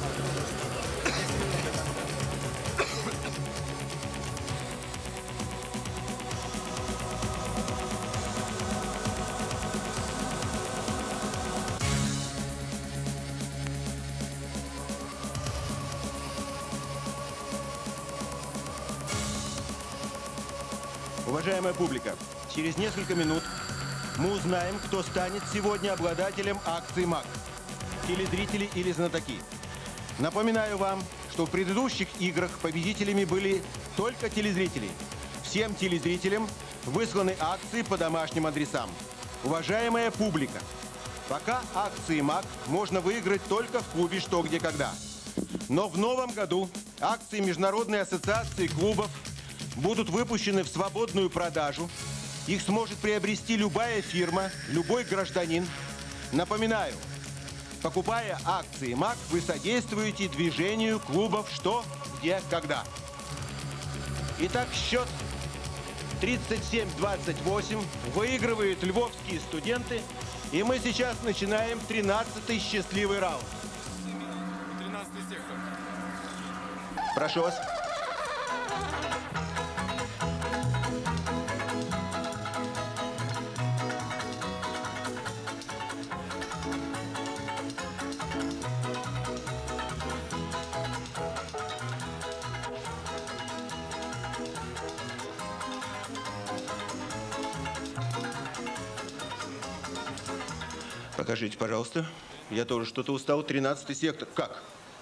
B: Уважаемая публика, через несколько минут мы узнаем, кто станет сегодня обладателем акции МАК. Телезрители или знатоки. Напоминаю вам, что в предыдущих играх победителями были только телезрители. всем телезрителям высланы акции по домашним адресам. Уважаемая публика, пока акции МАК можно выиграть только в клубе «Что, где, когда». Но в новом году акции Международной ассоциации клубов будут выпущены в свободную продажу. Их сможет приобрести любая фирма, любой гражданин. Напоминаю, покупая акции МАК, вы содействуете движению клубов «Что, где, когда». Итак, счет тридцать семь двадцать восемь выигрывают львовские студенты. И мы сейчас начинаем тринадцатый счастливый раунд.
E: тринадцатый сектор.
B: Прошу вас. Покажите, пожалуйста. Я тоже что-то устал. тринадцатый сектор. Как?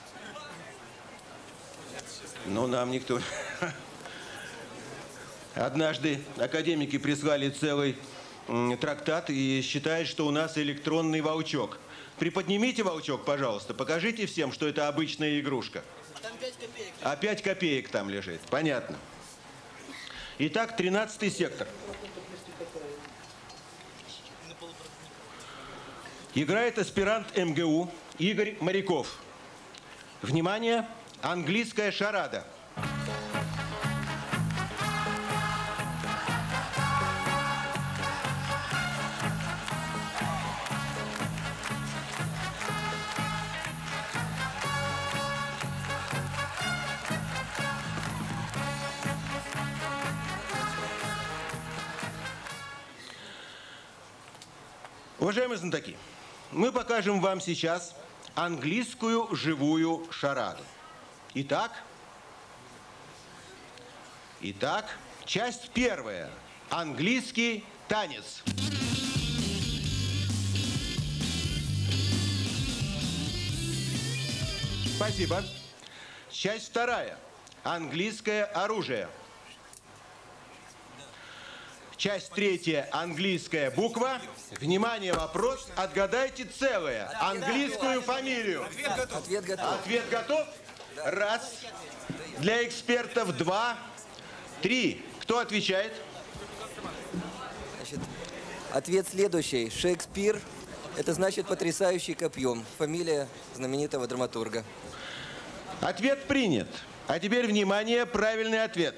B: Ну, нам никто... Однажды академики прислали целый трактат и считают, что у нас электронный волчок. Приподнимите волчок, пожалуйста. Покажите всем, что это обычная игрушка.
D: Там пять копеек.
B: А пять копеек там лежит. Понятно. Итак, тринадцатый сектор. Играет аспирант эм гэ у Игорь Моряков. Внимание, английская шарада. Уважаемые знатоки, мы покажем вам сейчас английскую живую шараду. Итак, итак, часть первая. Английский танец. Спасибо. Часть вторая. Английское оружие. Часть третья. Английская буква. Внимание, вопрос. Отгадайте целое. Английскую фамилию.
G: Ответ готов. Ответ готов.
B: Ответ готов? Раз. Для экспертов два. Три. Кто отвечает?
G: Значит, ответ следующий. Шекспир. Это значит потрясающий копьем. Фамилия знаменитого драматурга.
B: Ответ принят. А теперь, внимание, правильный ответ.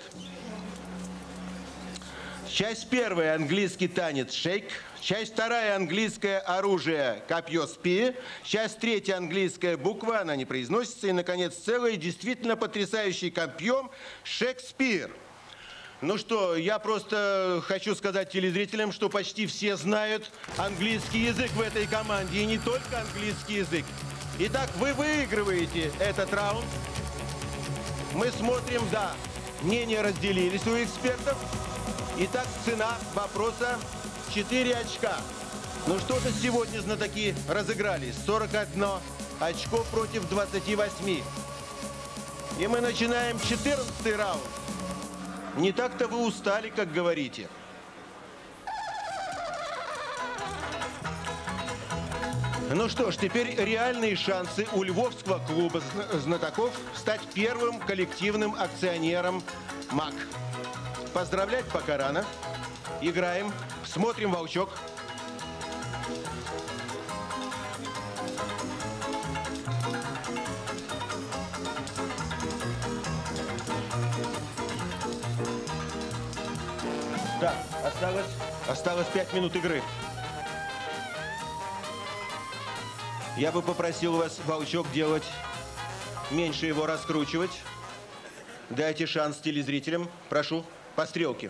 B: Часть первая. Английский танец шейк. Часть вторая. Английское оружие копье спи. Часть третья. Английская буква. Она не произносится. И, наконец, целый действительно потрясающий копьем Шекспир. Ну что, я просто хочу сказать телезрителям, что почти все знают английский язык в этой команде. И не только английский язык. Итак, вы выигрываете этот раунд. Мы смотрим, да, мнения разделились у экспертов. Итак, цена вопроса четыре очка. Ну что-то сегодня знатоки разыгрались. сорок одно очко против двадцати восьми. И мы начинаем четырнадцатый раунд. Не так-то вы устали, как говорите. Ну что ж, теперь реальные шансы у львовского клуба знатоков стать первым коллективным акционером МАК. Поздравлять пока рано. Играем. Смотрим волчок. Да, осталось, осталось пять минут игры. Я бы попросил вас волчок делать, меньше его раскручивать. Дайте шанс телезрителям. Прошу, по стрелке.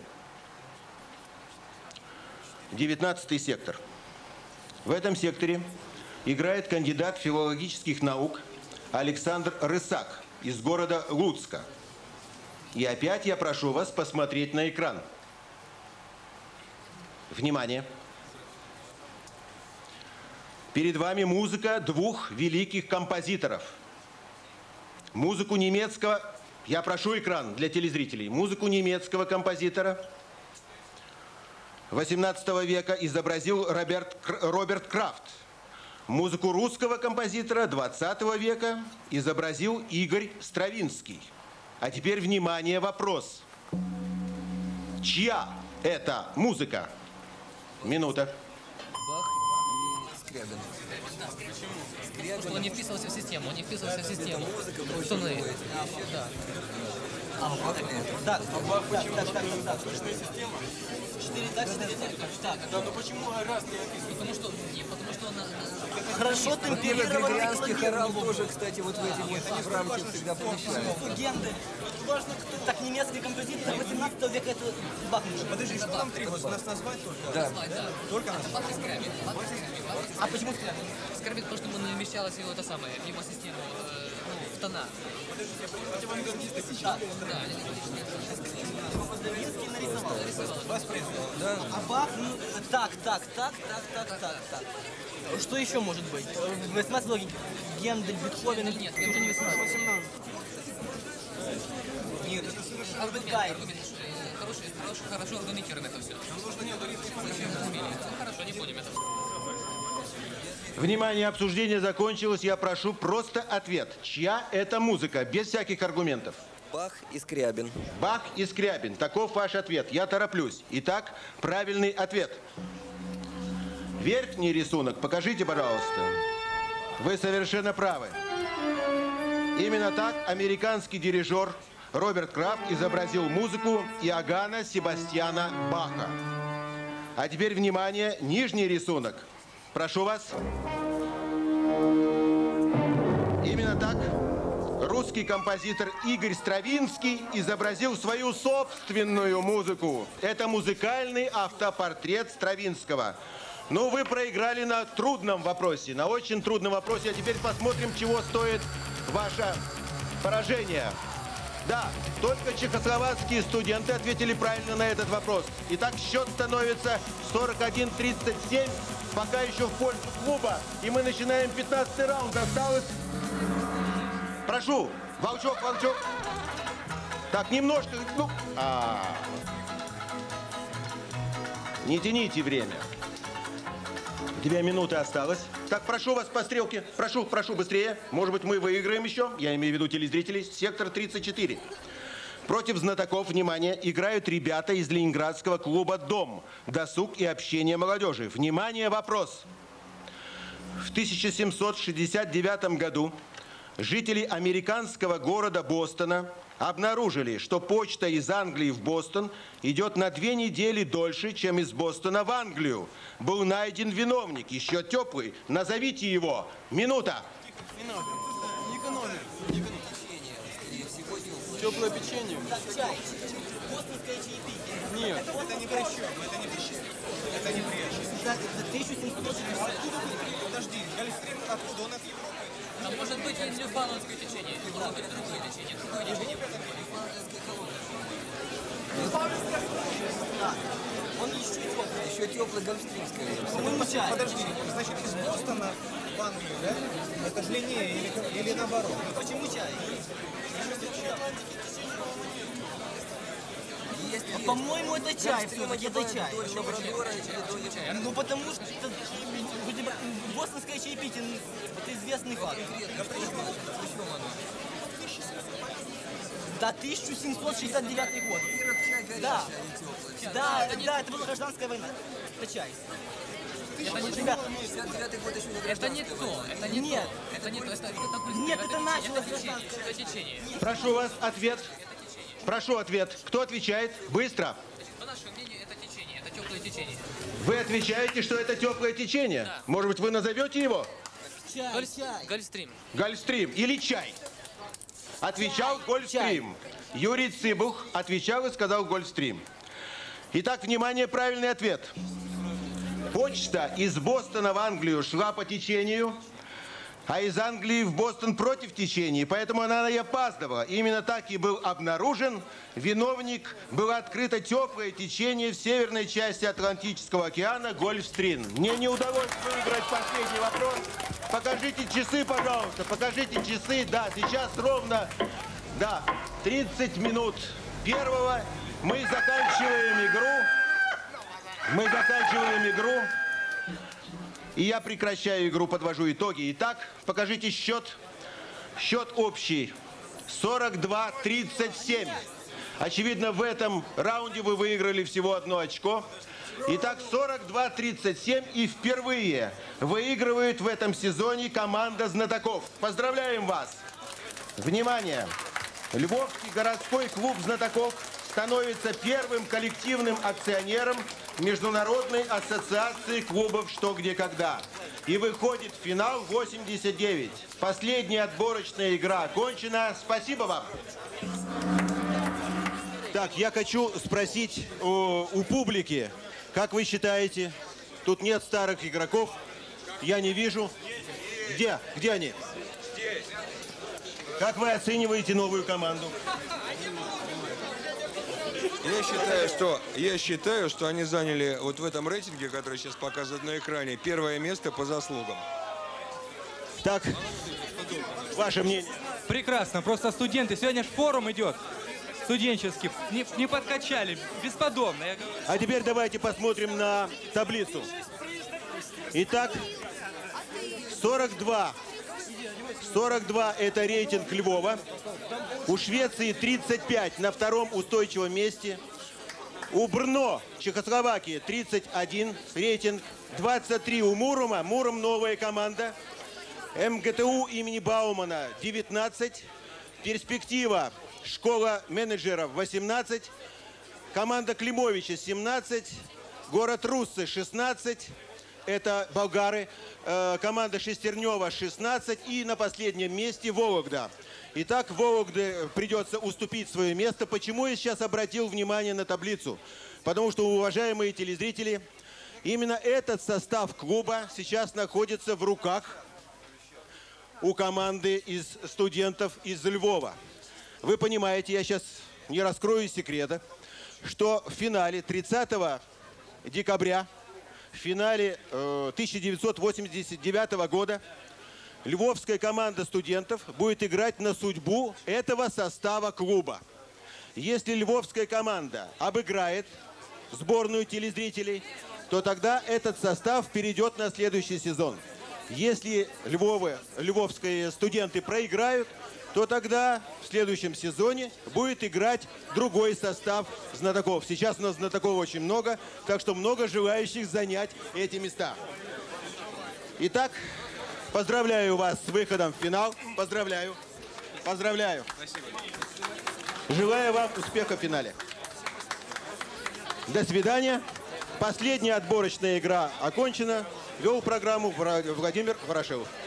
B: девятнадцатый сектор. В этом секторе играет кандидат филологических наук Александр Рысак из города Луцка. И опять я прошу вас посмотреть на экран. Внимание! Перед вами музыка двух великих композиторов. Музыку немецкого Я прошу экран для телезрителей. Музыку немецкого композитора восемнадцатого века изобразил Роберт, Роберт Крафт. Музыку русского композитора двадцатого века изобразил Игорь Стравинский. А теперь, внимание, вопрос. Чья это музыка? Минута.
G: Бах и Скрябин.
F: Потому что он не вписывался в систему, он не вписывался в систему. Туны. Да.
G: А Бах нет.
D: Так,
E: А Бах почему?
D: так, так, так, так.
E: Слышная система?
D: четыре так, четыре так.
F: Так.
E: Да, но почему раз не описывается?
F: Потому что, не, потому что он...
D: Хорошо темперированный
G: Григорианский хорал
D: клавир.
G: тоже, кстати, вот в эти вот в рамки всегда помещается.
D: Легенды. Так, немецкий композитор восемнадцатого века это Бах.
C: Подожди, что там требуется? Нас назвать только?
G: Да.
C: Только нас?
F: Бах и Скрябин. Бах и Скрябин.
D: А почему Скрябин?
F: Скрябин, потому что не вмещалось его это самое, мимо систему, э, ну, в тона.
D: Да.
F: Да,
D: Да. А Бах, ну, так, так, так, так, так, так, так. Что еще может быть? восемнадцатого Гендель, Бетховен.
F: Нет, я уже не восемнадцать.
D: Нет, это совершенно
F: Арбиткай. Хороший, хороший, хорошо аргументировано это все. Нам нужно не Хорошо, не будем это.
B: Внимание, обсуждение закончилось. Я прошу просто ответ. Чья это музыка? Без всяких аргументов.
G: Бах и Скрябин.
B: Бах и Скрябин. Таков ваш ответ. Я тороплюсь. Итак, правильный ответ. Верхний рисунок покажите, пожалуйста. Вы совершенно правы. Именно так американский дирижер Роберт Крафт изобразил музыку Иоганна Себастьяна Баха. А теперь, внимание, нижний рисунок. Прошу вас. Именно так русский композитор Игорь Стравинский изобразил свою собственную музыку. Это музыкальный автопортрет Стравинского. Ну, вы проиграли на трудном вопросе, на очень трудном вопросе. А теперь посмотрим, чего стоит ваше поражение. Да, только чехословацкие студенты ответили правильно на этот вопрос. Итак, счет становится сорок один тридцать семь, пока еще в пользу клуба. И мы начинаем пятнадцатый раунд. Осталось... Прошу, Волчок, Волчок. Так, немножко... Ну... А -а -а. Не тяните время. Две минуты осталось. Так, прошу вас по стрелке. Прошу, прошу, быстрее. Может быть, мы выиграем еще. Я имею в виду телезрителей. Сектор тридцать четыре. Против знатоков, внимание, играют ребята из ленинградского клуба «Дом». Досуг и общение молодежи. Внимание, вопрос. В тысяча семьсот шестьдесят девятом году жители американского города Бостона обнаружили, что почта из Англии в Бостон идет на две недели дольше, чем из Бостона в Англию. Был найден виновник, еще теплый. Назовите его. Минута.
E: Не экономим. Теплое печенье?
D: Чай. Бостонское чаепитие.
E: Нет.
C: Это не прищем, это не прищем. Это не прищем.
D: За тысячу семьсот шестьдесят.
C: Подожди, Гольфстрим откуда? Он от Европы.
F: А может быть и ньюфаундлендское течение, или может быть другое течение. Какое течение?
D: Он еще теплый.
G: Еще теплый гольфстримская.
C: Ну, подожди, значит, из Бостона в Англию, да? Это длиннее или, или наоборот?
D: Почему чай?
G: Есть, есть.
D: По-моему, это чай все-таки, это чай.
G: Вдоль Лабрадора или вдоль...
D: Ну потому что вроде бы бостонское чаепитие, это известный факт. Да, тысяча семьсот шестьдесят девятый год. Да, да, да, это была гражданская война. Это чай.
F: Это не,
D: Ребят,
F: это не то, это не
D: Нет.
F: то. Это не то, это, это,
D: Нет,
F: это,
D: это началось
F: это течение,
D: гражданское.
F: это течение.
B: Прошу вас, ответ. Прошу ответ. Кто отвечает? Быстро.
F: По нашему мнению, это течение, это теплое течение.
B: Вы отвечаете, что это теплое течение?
F: Да.
B: Может быть, вы назовете его?
D: Чай,
F: Голь-
D: чай.
F: Гольфстрим.
B: Гольфстрим или чай? Отвечал Гольфстрим. Юрий Цыбух отвечал и сказал Гольфстрим. Итак, внимание, правильный ответ. Почта из Бостона в Англию шла по течению, а из Англии в Бостон против течения, поэтому она и опаздывала. Именно так и был обнаружен виновник. Было открыто теплое течение в северной части Атлантического океана Гольфстрим. Мне не удалось выиграть последний вопрос. Покажите часы, пожалуйста, покажите часы. Да, сейчас ровно Да, тридцать минут первого. Мы заканчиваем игру. Мы заканчиваем игру. И я прекращаю игру, подвожу итоги. Итак, покажите счет. Счет общий. сорок два тридцать семь. Очевидно, в этом раунде вы выиграли всего одно очко. Итак, сорок два тридцать семь. И впервые выигрывает в этом сезоне команда знатоков. Поздравляем вас! Внимание! Львовский городской клуб знатоков становится первым коллективным акционером Международной ассоциации клубов «Что, где, когда». И выходит в финал восемьдесят девять. Последняя отборочная игра окончена. Спасибо вам. Так, я хочу спросить у, у публики, как вы считаете, тут нет старых игроков, я не вижу. Где? Где они? Как вы оцениваете новую команду?
M: Я считаю, что, я считаю, что они заняли вот в этом рейтинге, который сейчас показывают на экране, первое место по заслугам.
B: Так, ваше мнение?
N: Прекрасно, просто студенты, сегодня же форум идет студенческий, не, не подкачали, бесподобно. Я...
B: А теперь давайте посмотрим на таблицу. Итак, сорок два. сорок два это рейтинг Львова. У Швеции тридцать пять на втором устойчивом месте. У Брно, Чехословакии, тридцать один рейтинг. двадцать три у Мурома. Муром новая команда. МГТУ имени Баумана девятнадцать. Перспектива. Школа менеджеров восемнадцать. Команда Климовича семнадцать. Город Руссы шестнадцать. Это болгары. Э, команда Шестернева шестнадцать. И на последнем месте Вологда. Итак, Вологде придется уступить свое место. Почему я сейчас обратил внимание на таблицу? Потому что, уважаемые телезрители, именно этот состав клуба сейчас находится в руках у команды из студентов из Львова. Вы понимаете, я сейчас не раскрою секрета, что в финале тридцатого декабря, в финале э, тысяча девятьсот восемьдесят девятого года, львовская команда студентов будет играть на судьбу этого состава клуба. Если львовская команда обыграет сборную телезрителей, то тогда этот состав перейдет на следующий сезон. Если Львовы, львовские студенты проиграют, то тогда в следующем сезоне будет играть другой состав знатоков. Сейчас у нас знатоков очень много, так что много желающих занять эти места. Итак, поздравляю вас с выходом в финал. Поздравляю. Поздравляю.
M: Спасибо.
B: Желаю вам успеха в финале. До свидания. Последняя отборочная игра окончена. Вел программу Владимир Ворошилов.